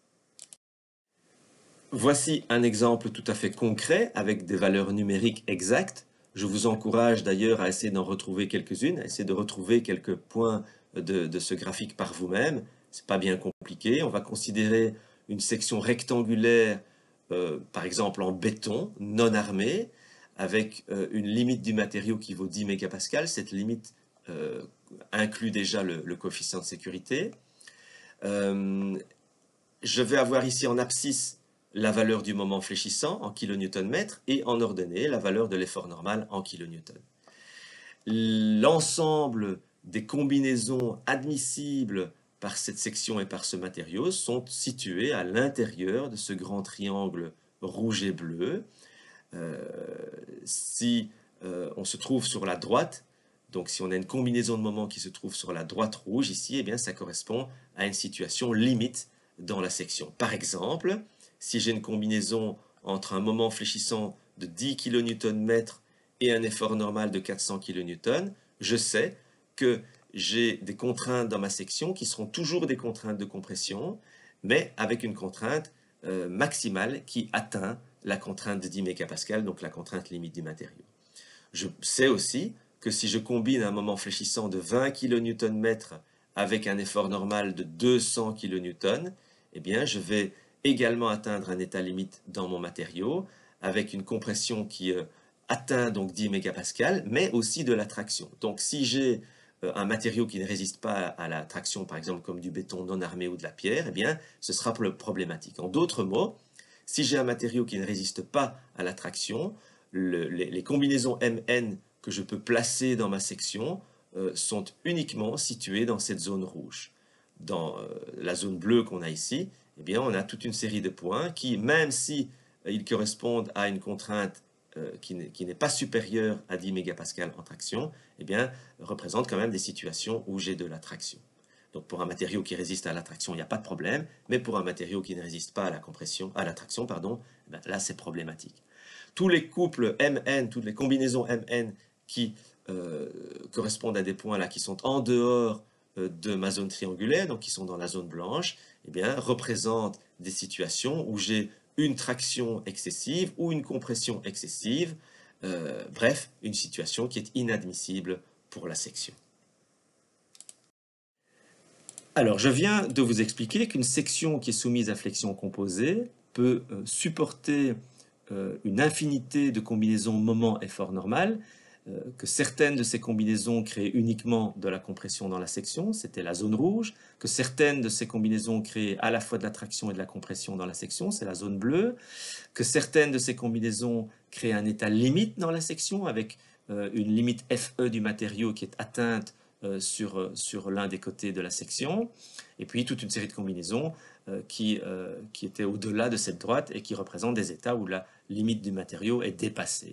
Voici un exemple tout à fait concret avec des valeurs numériques exactes. Je vous encourage d'ailleurs à essayer d'en retrouver quelques-unes, à essayer de retrouver quelques points de ce graphique par vous-même. Ce n'est pas bien compliqué. On va considérer une section rectangulaire, par exemple en béton, non armée, avec une limite du matériau qui vaut 10 mégapascales. Cette limite inclut déjà le coefficient de sécurité. Je vais avoir ici en abscisse la valeur du moment fléchissant en kilonewton-mètre et en ordonnée la valeur de l'effort normal en kilonewton. L'ensemble des combinaisons admissibles par cette section et par ce matériau sont situées à l'intérieur de ce grand triangle rouge et bleu. Si on se trouve sur la droite, donc si on a une combinaison de moments qui se trouve sur la droite rouge ici, eh bien ça correspond à une situation limite dans la section. Par exemple, si j'ai une combinaison entre un moment fléchissant de 10 kN/m et un effort normal de 400 kN, je sais que j'ai des contraintes dans ma section qui seront toujours des contraintes de compression, mais avec une contrainte maximale qui atteint la contrainte de 10 MPa, donc la contrainte limite du matériau. Je sais aussi que si je combine un moment fléchissant de 20 kN/m avec un effort normal de 200 kN, eh bien je vais également atteindre un état limite dans mon matériau avec une compression qui atteint donc 10 MPa, mais aussi de la traction. Donc si j'ai un matériau qui ne résiste pas à la traction, par exemple comme du béton non armé ou de la pierre, eh bien ce sera problématique. En d'autres mots, si j'ai un matériau qui ne résiste pas à la traction, les combinaisons Mn que je peux placer dans ma section sont uniquement situées dans cette zone rouge. Dans la zone bleue qu'on a ici, eh bien, on a toute une série de points qui, même si ils correspondent à une contrainte qui n'est pas supérieure à 10 mégapascales en traction, eh bien, représentent quand même des situations où j'ai de la traction. Donc pour un matériau qui résiste à la traction, il n'y a pas de problème, mais pour un matériau qui ne résiste pas à la traction, eh bien, là c'est problématique. Tous les couples Mn, toutes les combinaisons Mn qui correspondent à des points là qui sont en dehors de ma zone triangulaire, donc qui sont dans la zone blanche, eh bien, représentent des situations où j'ai une traction excessive ou une compression excessive, bref, une situation qui est inadmissible pour la section. Alors, je viens de vous expliquer qu'une section qui est soumise à flexion composée peut supporter une infinité de combinaisons moment-effort normal, que certaines de ces combinaisons créent uniquement de la compression dans la section, c'était la zone rouge, que certaines de ces combinaisons créent à la fois de la traction et de la compression dans la section, c'est la zone bleue, que certaines de ces combinaisons créent un état limite dans la section avec une limite FE du matériau qui est atteinte sur l'un des côtés de la section, et puis toute une série de combinaisons qui étaient au-delà de cette droite et qui représentent des états où la limite du matériau est dépassée.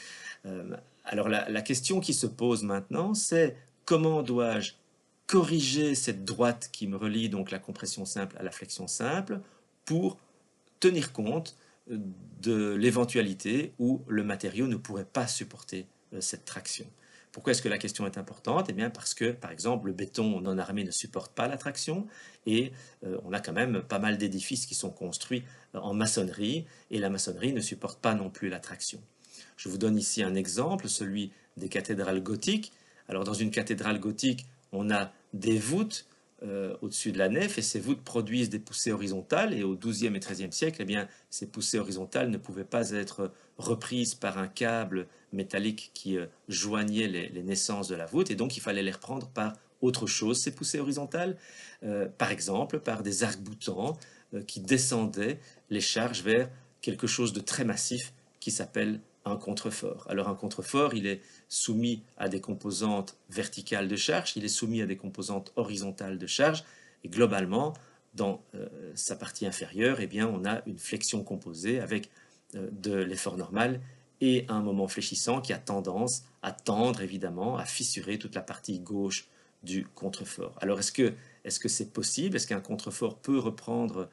Alors la question qui se pose maintenant, c'est comment dois-je corriger cette droite qui me relie donc la compression simple à la flexion simple pour tenir compte de l'éventualité où le matériau ne pourrait pas supporter cette traction. Pourquoi est-ce que la question est importante? Eh bien parce que, par exemple, le béton non armé ne supporte pas la traction et on a quand même pas mal d'édifices qui sont construits en maçonnerie et la maçonnerie ne supporte pas non plus la traction. Je vous donne ici un exemple, celui des cathédrales gothiques. Alors dans une cathédrale gothique, on a des voûtes au-dessus de la nef et ces voûtes produisent des poussées horizontales et au XIIe et XIIIe siècle, eh bien, ces poussées horizontales ne pouvaient pas être reprises par un câble métallique qui joignait les naissances de la voûte et donc il fallait les reprendre par autre chose, ces poussées horizontales, par exemple par des arcs-boutants qui descendaient les charges vers quelque chose de très massif qui s'appelle un contrefort. Alors un contrefort, il est soumis à des composantes verticales de charge, il est soumis à des composantes horizontales de charge, et globalement, dans sa partie inférieure, eh bien, on a une flexion composée avec de l'effort normal et un moment fléchissant qui a tendance à tendre, évidemment, à fissurer toute la partie gauche du contrefort. Alors, est-ce que c'est possible? Est-ce qu'un contrefort peut reprendre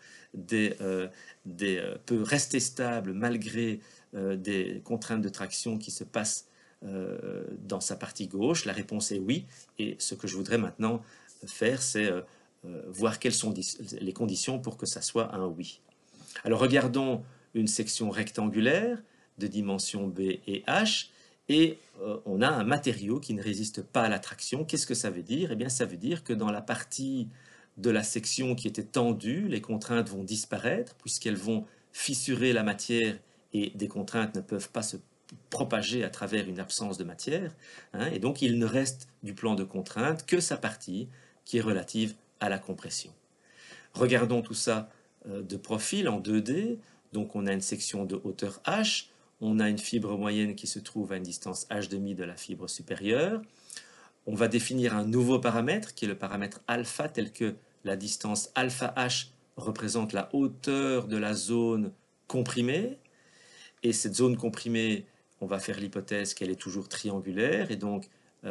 peut rester stable malgré des contraintes de traction qui se passent dans sa partie gauche? La réponse est oui. Et ce que je voudrais maintenant faire, c'est voir quelles sont les conditions pour que ça soit un oui. Alors, regardons une section rectangulaire de dimension B et H. Et on a un matériau qui ne résiste pas à la traction. Qu'est-ce que ça veut dire? Eh bien, ça veut dire que dans la partie de la section qui était tendue, les contraintes vont disparaître puisqu'elles vont fissurer la matière et des contraintes ne peuvent pas se propager à travers une absence de matière. Et donc, il ne reste du plan de contrainte que sa partie qui est relative à la compression. Regardons tout ça de profil en 2D. Donc on a une section de hauteur h, on a une fibre moyenne qui se trouve à une distance h' de la fibre supérieure. On va définir un nouveau paramètre qui est le paramètre alpha, tel que la distance alpha h représente la hauteur de la zone comprimée. Et cette zone comprimée, on va faire l'hypothèse qu'elle est toujours triangulaire, et donc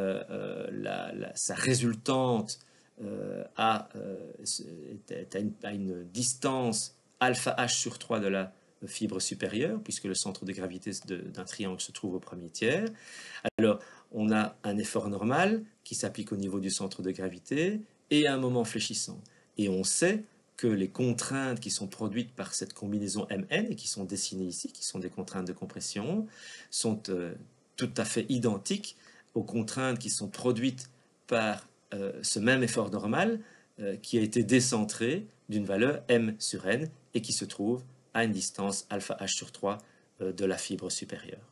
sa résultante a une distance alpha h sur 3 de la fibre supérieure, puisque le centre de gravité d'un triangle se trouve au premier tiers. Alors, on a un effort normal qui s'applique au niveau du centre de gravité et un moment fléchissant. Et on sait que les contraintes qui sont produites par cette combinaison Mn et qui sont dessinées ici, qui sont des contraintes de compression, sont tout à fait identiques aux contraintes qui sont produites par ce même effort normal qui a été décentré d'une valeur m sur n et qui se trouve à une distance alpha h sur 3 de la fibre supérieure.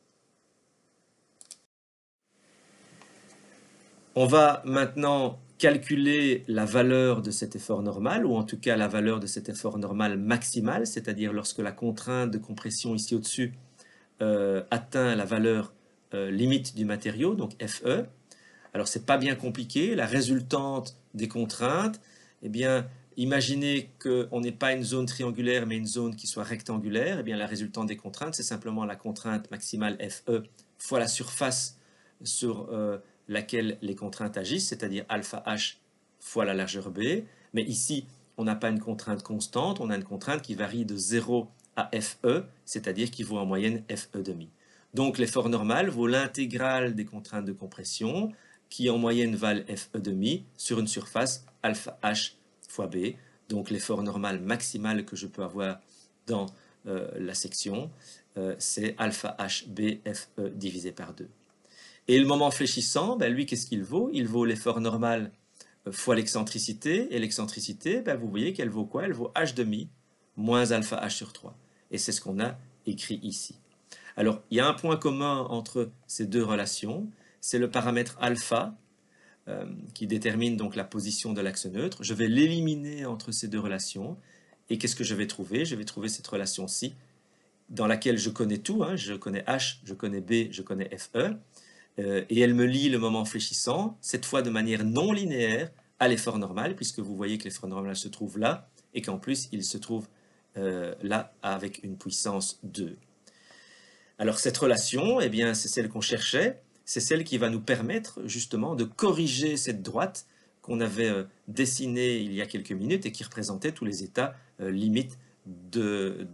On va maintenant calculer la valeur de cet effort normal, ou en tout cas la valeur de cet effort normal maximal, c'est-à-dire lorsque la contrainte de compression ici au-dessus atteint la valeur limite du matériau, donc Fe. Alors c'est pas bien compliqué, la résultante des contraintes, eh bien, imaginez qu'on n'ait pas une zone triangulaire mais une zone qui soit rectangulaire, eh bien la résultante des contraintes, c'est simplement la contrainte maximale Fe fois la surface sur laquelle les contraintes agissent, c'est-à-dire alpha h fois la largeur b. Mais ici, on n'a pas une contrainte constante, on a une contrainte qui varie de 0 à Fe, c'est-à-dire qui vaut en moyenne Fe demi. Donc l'effort normal vaut l'intégrale des contraintes de compression, qui en moyenne valent Fe demi sur une surface alpha h fois b. Donc l'effort normal maximal que je peux avoir dans la section, c'est alpha h b Fe divisé par 2. Et le moment fléchissant, ben lui, qu'est-ce qu'il vaut? Il vaut l'effort normal fois l'excentricité. Et l'excentricité, ben vous voyez qu'elle vaut quoi? Elle vaut h demi moins alpha h sur 3. Et c'est ce qu'on a écrit ici. Alors, il y a un point commun entre ces deux relations, c'est le paramètre alpha qui détermine donc la position de l'axe neutre. Je vais l'éliminer entre ces deux relations. Et qu'est-ce que je vais trouver? Je vais trouver cette relation-ci, dans laquelle je connais tout. Hein. Je connais h, je connais b, je connais Fe. Et elle me lie le moment fléchissant, cette fois de manière non linéaire, à l'effort normal, puisque vous voyez que l'effort normal se trouve là, et qu'en plus, il se trouve là avec une puissance 2. Alors cette relation, eh bien, c'est celle qu'on cherchait, c'est celle qui va nous permettre justement de corriger cette droite qu'on avait dessinée il y a quelques minutes et qui représentait tous les états limites de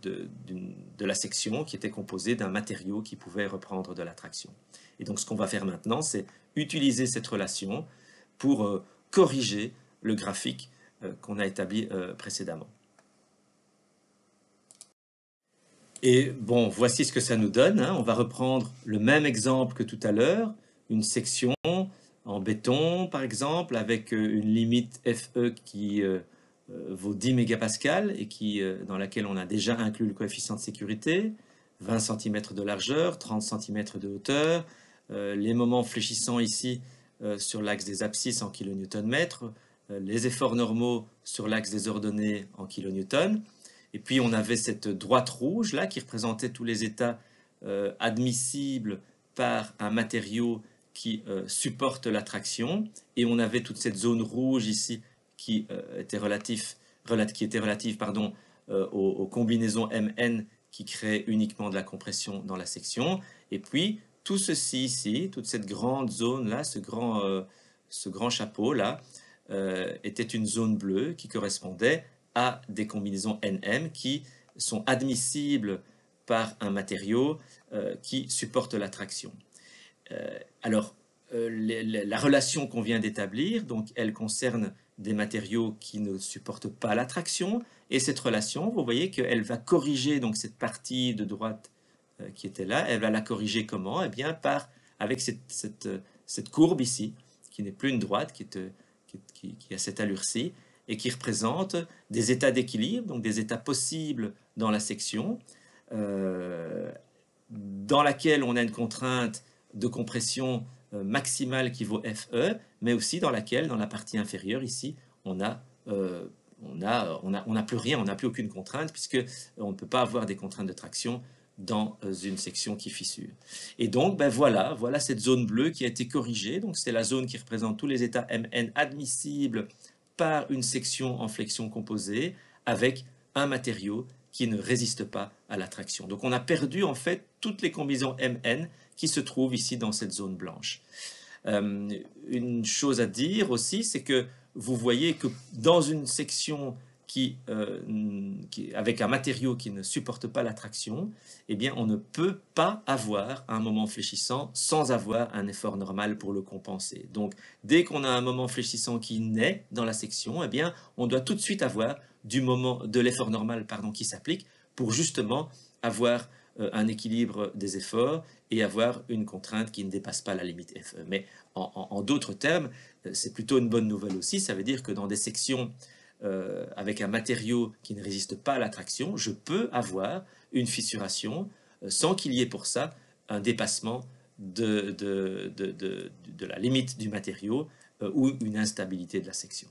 la section qui était composée d'un matériau qui pouvait reprendre de la traction. Et donc ce qu'on va faire maintenant, c'est utiliser cette relation pour corriger le graphique qu'on a établi précédemment. Et bon, voici ce que ça nous donne. Hein. On va reprendre le même exemple que tout à l'heure, une section en béton, par exemple, avec une limite Fe qui vaut 10 mégapascales et dans laquelle on a déjà inclus le coefficient de sécurité, 20 cm de largeur, 30 cm de hauteur, les moments fléchissants ici sur l'axe des abscisses en kN/m, les efforts normaux sur l'axe des ordonnées en kN. Et puis on avait cette droite rouge là qui représentait tous les états admissibles par un matériau qui supporte la traction. Et on avait toute cette zone rouge ici qui était relative aux combinaisons Mn qui créent uniquement de la compression dans la section. Et puis tout ceci ici, toute cette grande zone là, ce grand chapeau là, était une zone bleue qui correspondait à des combinaisons Nm qui sont admissibles par un matériau qui supporte la traction. Alors, la relation qu'on vient d'établir, donc elle concerne des matériaux qui ne supportent pas la traction, et cette relation, vous voyez qu'elle va corriger donc cette partie de droite qui était là, elle va la corriger comment? Eh bien, avec cette courbe ici, qui n'est plus une droite, qui a cette allure-ci, et qui représente des états d'équilibre, donc des états possibles dans la section, dans laquelle on a une contrainte de compression maximale qui vaut Fe, mais aussi dans laquelle, dans la partie inférieure, ici, on a on n'a plus rien, on n'a plus aucune contrainte, puisque on ne peut pas avoir des contraintes de traction dans une section qui fissure. Et donc, ben voilà cette zone bleue qui a été corrigée. Donc, c'est la zone qui représente tous les états Mn admissibles par une section en flexion composée avec un matériau qui ne résiste pas à la traction. Donc, on a perdu en fait toutes les combinaisons Mn qui se trouvent ici dans cette zone blanche. Une chose à dire aussi, c'est que vous voyez que dans une section avec un matériau qui ne supporte pas la traction, eh bien, on ne peut pas avoir un moment fléchissant sans avoir un effort normal pour le compenser. Donc, dès qu'on a un moment fléchissant qui naît dans la section, eh bien, on doit tout de suite avoir de l'effort normal qui s'applique pour justement avoir un équilibre des efforts et avoir une contrainte qui ne dépasse pas la limite FE. Mais en d'autres termes, c'est plutôt une bonne nouvelle aussi. Ça veut dire que dans des sections avec un matériau qui ne résiste pas à la traction, je peux avoir une fissuration sans qu'il y ait pour ça un dépassement de la limite du matériau ou une instabilité de la section.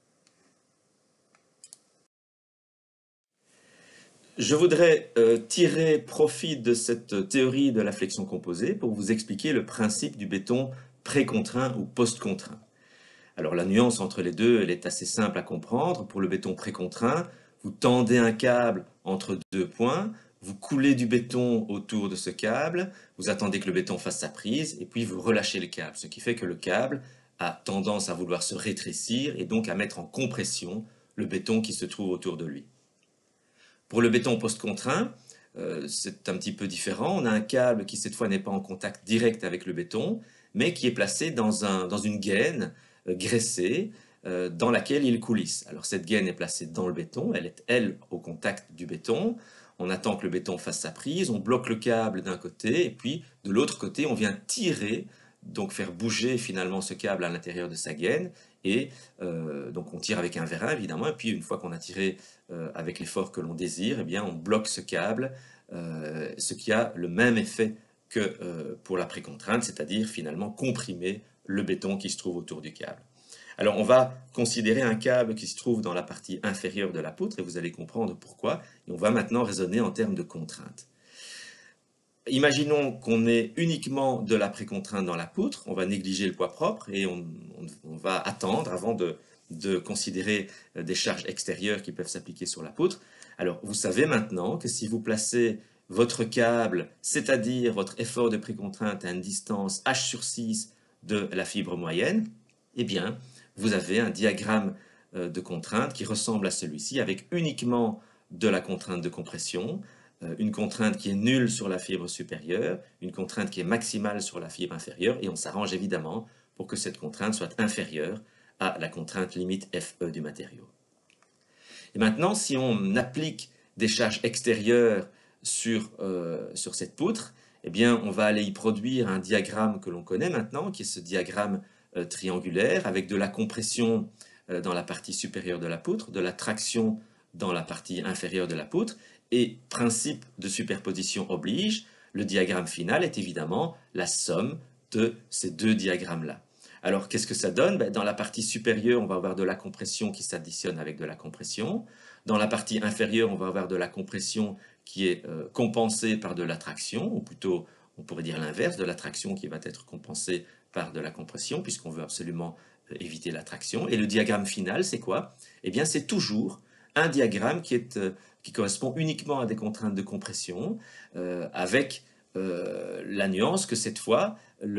Je voudrais tirer profit de cette théorie de la flexion composée pour vous expliquer le principe du béton précontraint ou post-contraint. Alors la nuance entre les deux, elle est assez simple à comprendre. Pour le béton précontraint, vous tendez un câble entre deux points, vous coulez du béton autour de ce câble, vous attendez que le béton fasse sa prise, et puis vous relâchez le câble, ce qui fait que le câble a tendance à vouloir se rétrécir et donc à mettre en compression le béton qui se trouve autour de lui. Pour le béton post-contraint, c'est un petit peu différent. On a un câble qui cette fois n'est pas en contact direct avec le béton, mais qui est placé dans une gaine graissée dans laquelle il coulisse. Alors cette gaine est placée dans le béton, elle est elle au contact du béton. On attend que le béton fasse sa prise, on bloque le câble d'un côté, et puis de l'autre côté, on vient tirer, donc faire bouger finalement ce câble à l'intérieur de sa gaine, et donc on tire avec un vérin évidemment, et puis une fois qu'on a tiré avec l'effort que l'on désire, eh bien on bloque ce câble, ce qui a le même effet que pour la précontrainte, c'est-à-dire finalement comprimer le béton qui se trouve autour du câble. Alors on va considérer un câble qui se trouve dans la partie inférieure de la poutre, et vous allez comprendre pourquoi, et on va maintenant raisonner en termes de contrainte. Imaginons qu'on ait uniquement de la précontrainte dans la poutre, on va négliger le poids propre et on va attendre avant de considérer des charges extérieures qui peuvent s'appliquer sur la poutre. Alors vous savez maintenant que si vous placez votre câble, c'est-à-dire votre effort de précontrainte à une distance h sur 6 de la fibre moyenne, eh bien vous avez un diagramme de contrainte qui ressemble à celui-ci avec uniquement de la contrainte de compression, une contrainte qui est nulle sur la fibre supérieure, une contrainte qui est maximale sur la fibre inférieure, et on s'arrange évidemment pour que cette contrainte soit inférieure à la contrainte limite FE du matériau. Et maintenant, si on applique des charges extérieures sur cette poutre, eh bien, on va aller y produire un diagramme que l'on connaît maintenant, qui est ce diagramme triangulaire, avec de la compression dans la partie supérieure de la poutre, de la traction dans la partie inférieure de la poutre, et principe de superposition oblige, le diagramme final est évidemment la somme de ces deux diagrammes-là. Alors, qu'est-ce que ça donne? Dans la partie supérieure, on va avoir de la compression qui s'additionne avec de la compression. Dans la partie inférieure, on va avoir de la compression qui est compensée par de la traction, ou plutôt, on pourrait dire l'inverse, de la traction qui va être compensée par de la compression, puisqu'on veut absolument éviter la traction. Et le diagramme final, c'est quoi? Eh bien, c'est toujours un diagramme qui correspond uniquement à des contraintes de compression, avec la nuance que cette fois,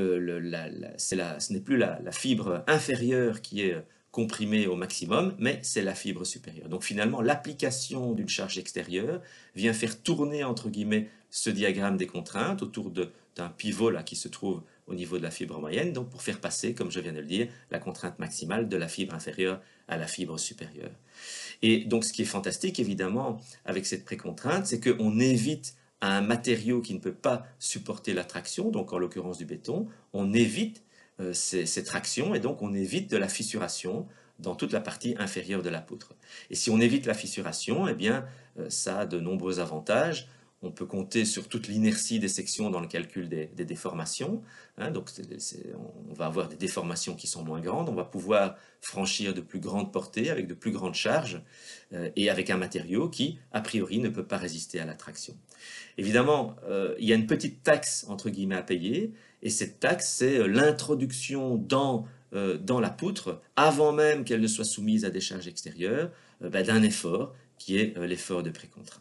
ce n'est plus la fibre inférieure qui est comprimée au maximum, mais c'est la fibre supérieure. Donc finalement, l'application d'une charge extérieure vient faire tourner, entre guillemets, ce diagramme des contraintes autour d'un pivot là, qui se trouve au niveau de la fibre moyenne, donc pour faire passer, comme je viens de le dire, la contrainte maximale de la fibre inférieure à la fibre supérieure. Et donc ce qui est fantastique, évidemment, avec cette précontrainte, c'est qu'on évite à un matériau qui ne peut pas supporter la traction, donc en l'occurrence du béton, on évite ces tractions et donc on évite de la fissuration dans toute la partie inférieure de la poutre. Et si on évite la fissuration, eh bien, ça a de nombreux avantages. on peut compter sur toute l'inertie des sections dans le calcul des déformations. Hein, donc on va avoir des déformations qui sont moins grandes, on va pouvoir franchir de plus grandes portées avec de plus grandes charges et avec un matériau qui, a priori, ne peut pas résister à la traction. Évidemment, il y a une petite taxe, entre guillemets, à payer, et cette taxe, c'est l'introduction dans la poutre, avant même qu'elle ne soit soumise à des charges extérieures, d'un effort qui est l'effort de précontrainte.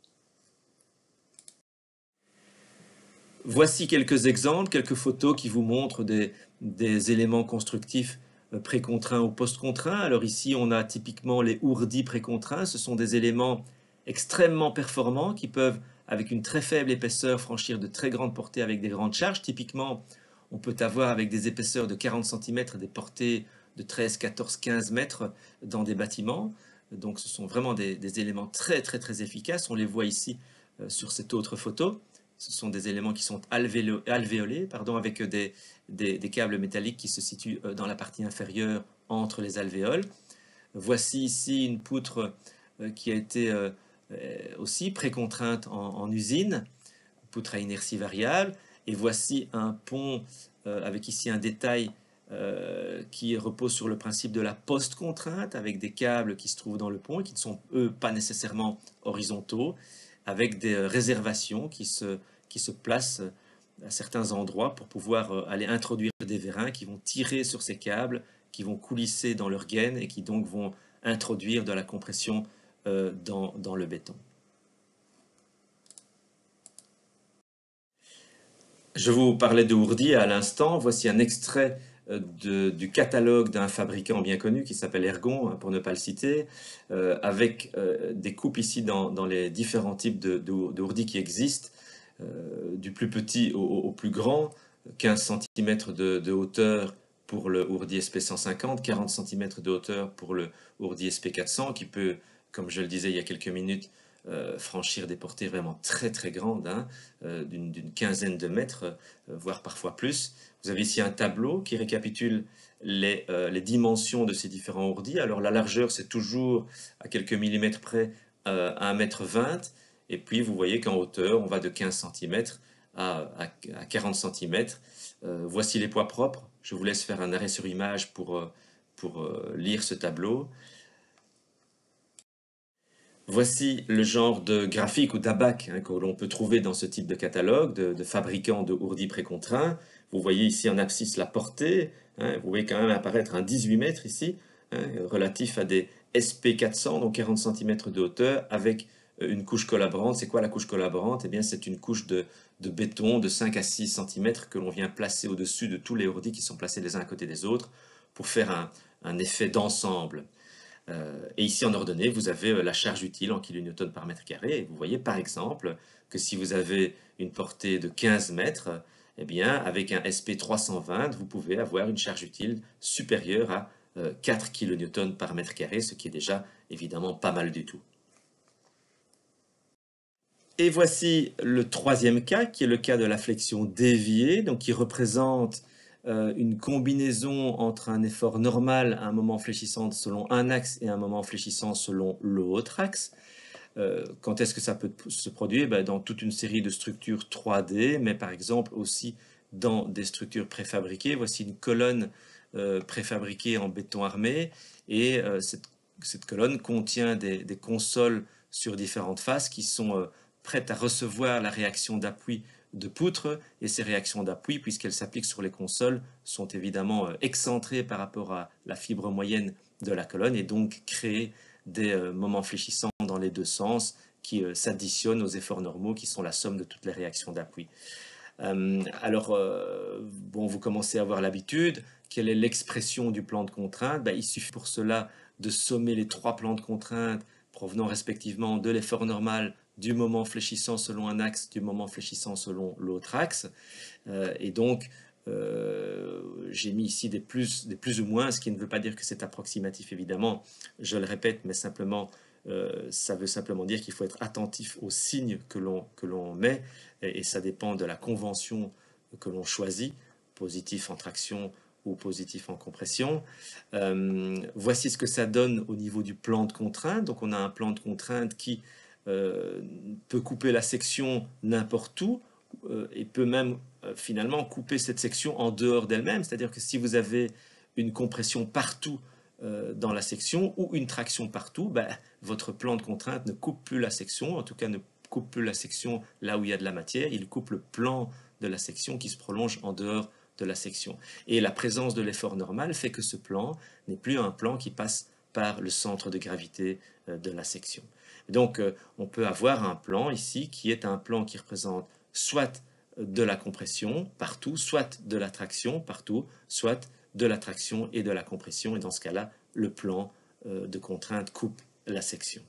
Voici quelques exemples, quelques photos qui vous montrent des éléments constructifs précontraints ou post-contraints. Alors ici, on a typiquement les ourdis précontraints. Ce sont des éléments extrêmement performants qui peuvent, avec une très faible épaisseur, franchir de très grandes portées avec des grandes charges. Typiquement, on peut avoir avec des épaisseurs de 40 cm des portées de 13, 14, 15 mètres dans des bâtiments. Donc ce sont vraiment des éléments très efficaces. On les voit ici sur cette autre photo. Ce sont des éléments qui sont alvéolés, avec des câbles métalliques qui se situent dans la partie inférieure entre les alvéoles. Voici ici une poutre qui a été aussi précontrainte en usine, poutre à inertie variable. Et voici un pont avec ici un détail qui repose sur le principe de la post-contrainte, avec des câbles qui se trouvent dans le pont et qui ne sont, eux, pas nécessairement horizontaux, avec des réservations qui se placent à certains endroits pour pouvoir aller introduire des vérins qui vont tirer sur ces câbles, qui vont coulisser dans leur gaine et qui donc vont introduire de la compression dans le béton. Je vous parlais de ourdi à l'instant. Voici un extrait du catalogue d'un fabricant bien connu qui s'appelle Ergon, pour ne pas le citer, avec des coupes ici dans les différents types d'ourdis qui existent, du plus petit au plus grand, 15 cm de hauteur pour le ourdi SP150, 40 cm de hauteur pour le ourdi SP400, qui peut, comme je le disais il y a quelques minutes, franchir des portées vraiment très grandes, hein, d'une quinzaine de mètres, voire parfois plus. Vous avez ici un tableau qui récapitule les dimensions de ces différents ourdis. Alors la largeur, c'est toujours à quelques millimètres près à 1,20 m, et puis vous voyez qu'en hauteur, on va de 15 cm à 40 cm. Voici les poids propres. Je vous laisse faire un arrêt sur image pour lire ce tableau. Voici le genre de graphique ou d'abac que l'on peut trouver dans ce type de catalogue de fabricants de ourdis précontraints. Vous voyez ici en abscisse la portée, hein, vous voyez quand même apparaître un 18 mètres ici, hein, relatif à des SP400, donc 40 cm de hauteur, avec une couche collaborante. C'est quoi la couche collaborante? Eh bien, c'est une couche de béton de 5 à 6 cm que l'on vient placer au-dessus de tous les ourdis qui sont placés les uns à côté des autres pour faire un effet d'ensemble. Et ici en ordonnée, vous avez la charge utile en kN par mètre carré. Et vous voyez par exemple que si vous avez une portée de 15 mètres, eh bien, avec un SP320, vous pouvez avoir une charge utile supérieure à 4 kN par mètre carré, ce qui est déjà évidemment pas mal du tout. Et voici le troisième cas, qui est le cas de la flexion déviée, donc qui représente une combinaison entre un effort normal à un moment fléchissant selon un axe et un moment fléchissant selon l'autre axe. Quand est-ce que ça peut se produire? Dans toute une série de structures 3D, mais par exemple aussi dans des structures préfabriquées. Voici une colonne préfabriquée en béton armé, et cette colonne contient des consoles sur différentes faces qui sont prêtes à recevoir la réaction d'appui de poutre, et ces réactions d'appui, puisqu'elles s'appliquent sur les consoles, sont évidemment excentrées par rapport à la fibre moyenne de la colonne, et donc créent des moments fléchissants dans les deux sens qui s'additionnent aux efforts normaux qui sont la somme de toutes les réactions d'appui. Bon, vous commencez à avoir l'habitude. Quelle est l'expression du plan de contrainte? Il suffit pour cela de sommer les trois plans de contrainte provenant respectivement de l'effort normal, du moment fléchissant selon un axe, du moment fléchissant selon l'autre axe. Et donc, j'ai mis ici des plus ou moins, ce qui ne veut pas dire que c'est approximatif, évidemment. Je le répète, mais simplement, ça veut simplement dire qu'il faut être attentif aux signes que l'on met, et ça dépend de la convention que l'on choisit, positif en traction ou positif en compression. Voici ce que ça donne au niveau du plan de contrainte. Donc on a un plan de contrainte qui peut couper la section n'importe où et peut même finalement couper cette section en dehors d'elle-même. C'est-à-dire que si vous avez une compression partout dans la section ou une traction partout, ben, votre plan de contrainte ne coupe plus la section, en tout cas ne coupe plus la section là où il y a de la matière, il coupe le plan de la section qui se prolonge en dehors de la section. Et la présence de l'effort normal fait que ce plan n'est plus un plan qui passe par le centre de gravité de la section. Donc on peut avoir un plan ici qui est un plan qui représente soit de la compression partout, soit de la traction partout, soit de la traction et de la compression. Et dans ce cas-là, le plan de contrainte coupe la section.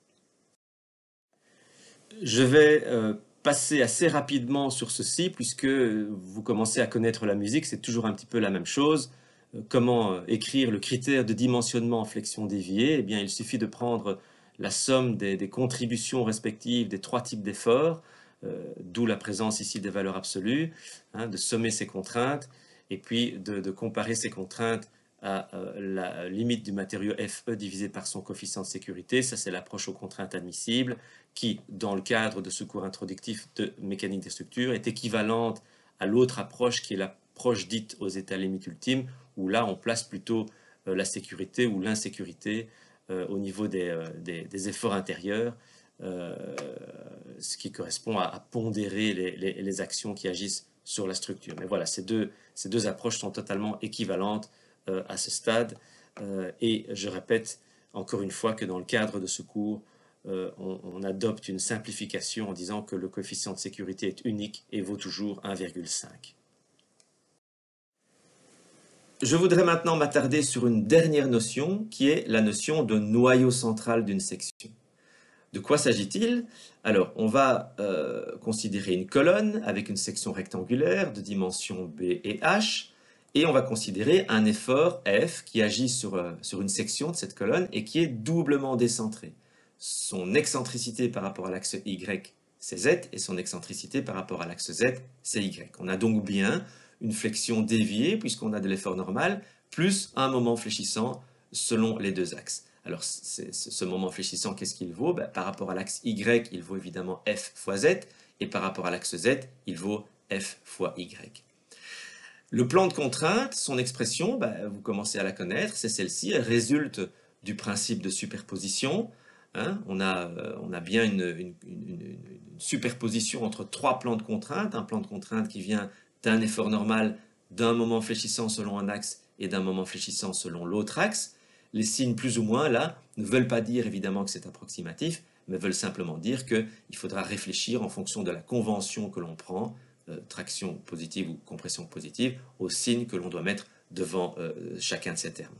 Je vais passer assez rapidement sur ceci, puisque vous commencez à connaître la musique, c'est toujours un petit peu la même chose. Comment écrire le critère de dimensionnement en flexion déviée? Eh bien, il suffit de prendre la somme des contributions respectives des trois types d'efforts, d'où la présence ici des valeurs absolues, hein, de sommer ces contraintes, et puis de comparer ces contraintes à la limite du matériau FE divisé par son coefficient de sécurité. Ça, c'est l'approche aux contraintes admissibles, qui, dans le cadre de ce cours introductif de mécanique des structures, est équivalente à l'autre approche, qui est l'approche dite aux états limites ultimes, où là, on place plutôt la sécurité ou l'insécurité au niveau des efforts intérieurs, ce qui correspond à pondérer les actions qui agissent sur la structure. Mais voilà, ces deux approches sont totalement équivalentes à ce stade. Et je répète encore une fois que dans le cadre de ce cours, on adopte une simplification en disant que le coefficient de sécurité est unique et vaut toujours 1,5. Je voudrais maintenant m'attarder sur une dernière notion qui est la notion de noyau central d'une section. De quoi s'agit-il? Alors, on va considérer une colonne avec une section rectangulaire de dimension B et H, et on va considérer un effort F qui agit sur une section de cette colonne et qui est doublement décentré. Son excentricité par rapport à l'axe Y, c'est Z, et son excentricité par rapport à l'axe Z, c'est Y. On a donc bien une flexion déviée, puisqu'on a de l'effort normal, plus un moment fléchissant selon les deux axes. Alors, ce moment fléchissant, qu'est-ce qu'il vaut? Ben, par rapport à l'axe Y, il vaut évidemment F fois Z, et par rapport à l'axe Z, il vaut F fois Y. Le plan de contrainte, son expression, ben, vous commencez à la connaître, c'est celle-ci, elle résulte du principe de superposition. Hein, on a bien une superposition entre trois plans de contrainte, un plan de contrainte qui vient d'un effort normal, d'un moment fléchissant selon un axe et d'un moment fléchissant selon l'autre axe. Les signes plus ou moins, là, ne veulent pas dire évidemment que c'est approximatif, mais veulent simplement dire qu'il faudra réfléchir en fonction de la convention que l'on prend, traction positive ou compression positive, aux signes que l'on doit mettre devant chacun de ces termes.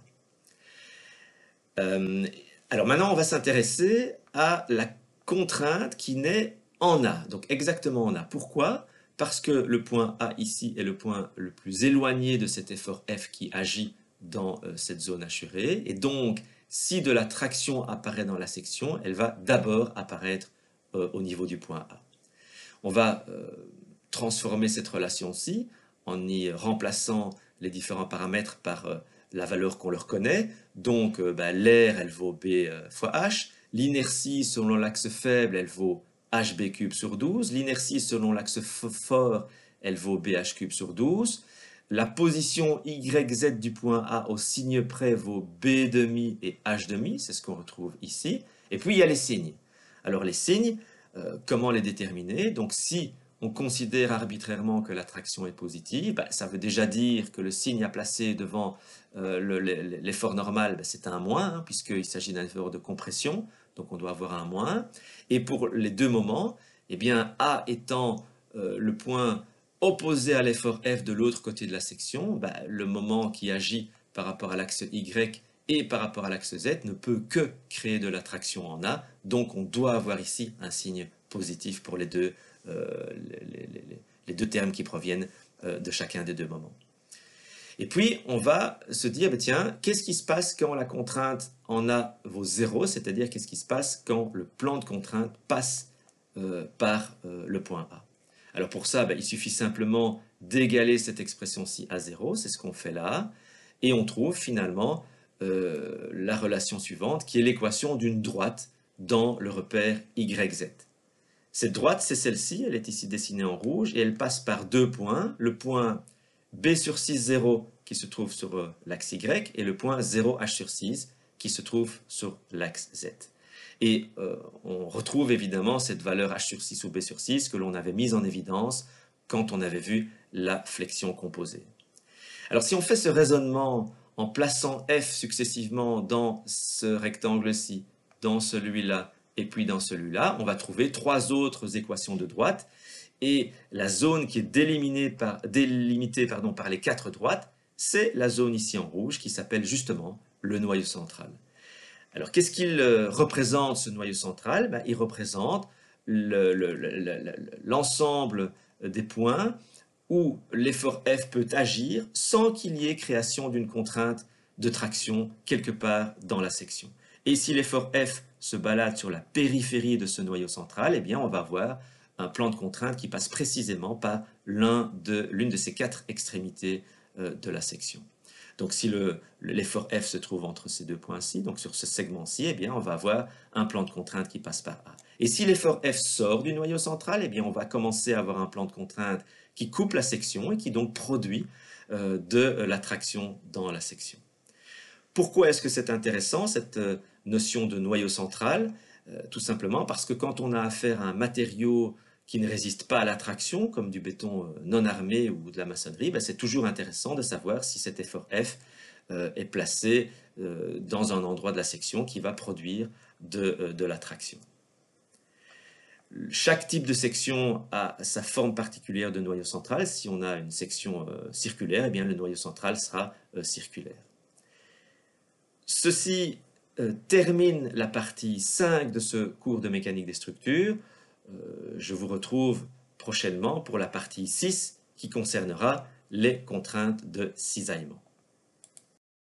Alors maintenant, on va s'intéresser à la contrainte qui naît en A, donc exactement en A. Pourquoi? Parce que le point A ici est le point le plus éloigné de cet effort F qui agit dans cette zone hachurée, et donc si de la traction apparaît dans la section, elle va d'abord apparaître au niveau du point A. On va transformer cette relation-ci en y remplaçant les différents paramètres par la valeur qu'on leur connaît. Donc l'air, elle vaut B fois H. L'inertie, selon l'axe faible, elle vaut HB cube sur 12. L'inertie, selon l'axe fort, elle vaut BH cube sur 12. La position YZ du point A au signe près vaut B demi et H demi, c'est ce qu'on retrouve ici. Et puis il y a les signes. Alors les signes, comment les déterminer? Donc si on considère arbitrairement que la traction est positive, ça veut déjà dire que le signe à placer devant l'effort normal, c'est un moins, hein, puisqu'il s'agit d'un effort de compression, donc on doit avoir un moins. Et pour les deux moments, eh bien, A étant le point opposé à l'effort F de l'autre côté de la section, le moment qui agit par rapport à l'axe Y et par rapport à l'axe Z ne peut que créer de la traction en A, donc on doit avoir ici un signe positif pour les deux termes qui proviennent de chacun des deux moments. Et puis, on va se dire, tiens, qu'est-ce qui se passe quand la contrainte en A vaut 0, c'est-à-dire qu'est-ce qui se passe quand le plan de contrainte passe par le point A. Alors pour ça, il suffit simplement d'égaler cette expression-ci à 0, c'est ce qu'on fait là, et on trouve finalement la relation suivante, qui est l'équation d'une droite dans le repère YZ. Cette droite, c'est celle-ci, elle est ici dessinée en rouge, et elle passe par deux points, le point B sur 6, 0, qui se trouve sur l'axe Y, et le point 0H sur 6, qui se trouve sur l'axe Z. Et on retrouve évidemment cette valeur H sur 6 ou B sur 6 que l'on avait mise en évidence quand on avait vu la flexion composée. Alors si on fait ce raisonnement en plaçant F successivement dans ce rectangle-ci, dans celui-là et puis dans celui-là, on va trouver trois autres équations de droite et la zone qui est délimitée par les quatre droites, c'est la zone ici en rouge qui s'appelle justement le noyau central. Alors qu'est-ce qu'il représente ce noyau central? Ben, il représente l'ensemble des points où l'effort F peut agir sans qu'il y ait création d'une contrainte de traction quelque part dans la section. Et si l'effort F se balade sur la périphérie de ce noyau central, eh bien on va avoir un plan de contrainte qui passe précisément par l'une de ces quatre extrémités de la section. Donc si l'effort F se trouve entre ces deux points-ci, donc sur ce segment-ci, eh bien on va avoir un plan de contrainte qui passe par A. Et si l'effort F sort du noyau central, eh bien on va commencer à avoir un plan de contrainte qui coupe la section et qui donc produit de la traction dans la section. Pourquoi est-ce que c'est intéressant, cette notion de noyau central? Tout simplement parce que quand on a affaire à un matériau qui ne résiste pas à la traction, comme du béton non armé ou de la maçonnerie, ben c'est toujours intéressant de savoir si cet effort F est placé dans un endroit de la section qui va produire de la traction. Chaque type de section a sa forme particulière de noyau central. Si on a une section circulaire, eh bien le noyau central sera circulaire. Ceci termine la partie 5 de ce cours de mécanique des structures. Je vous retrouve prochainement pour la partie 6 qui concernera les contraintes de cisaillement.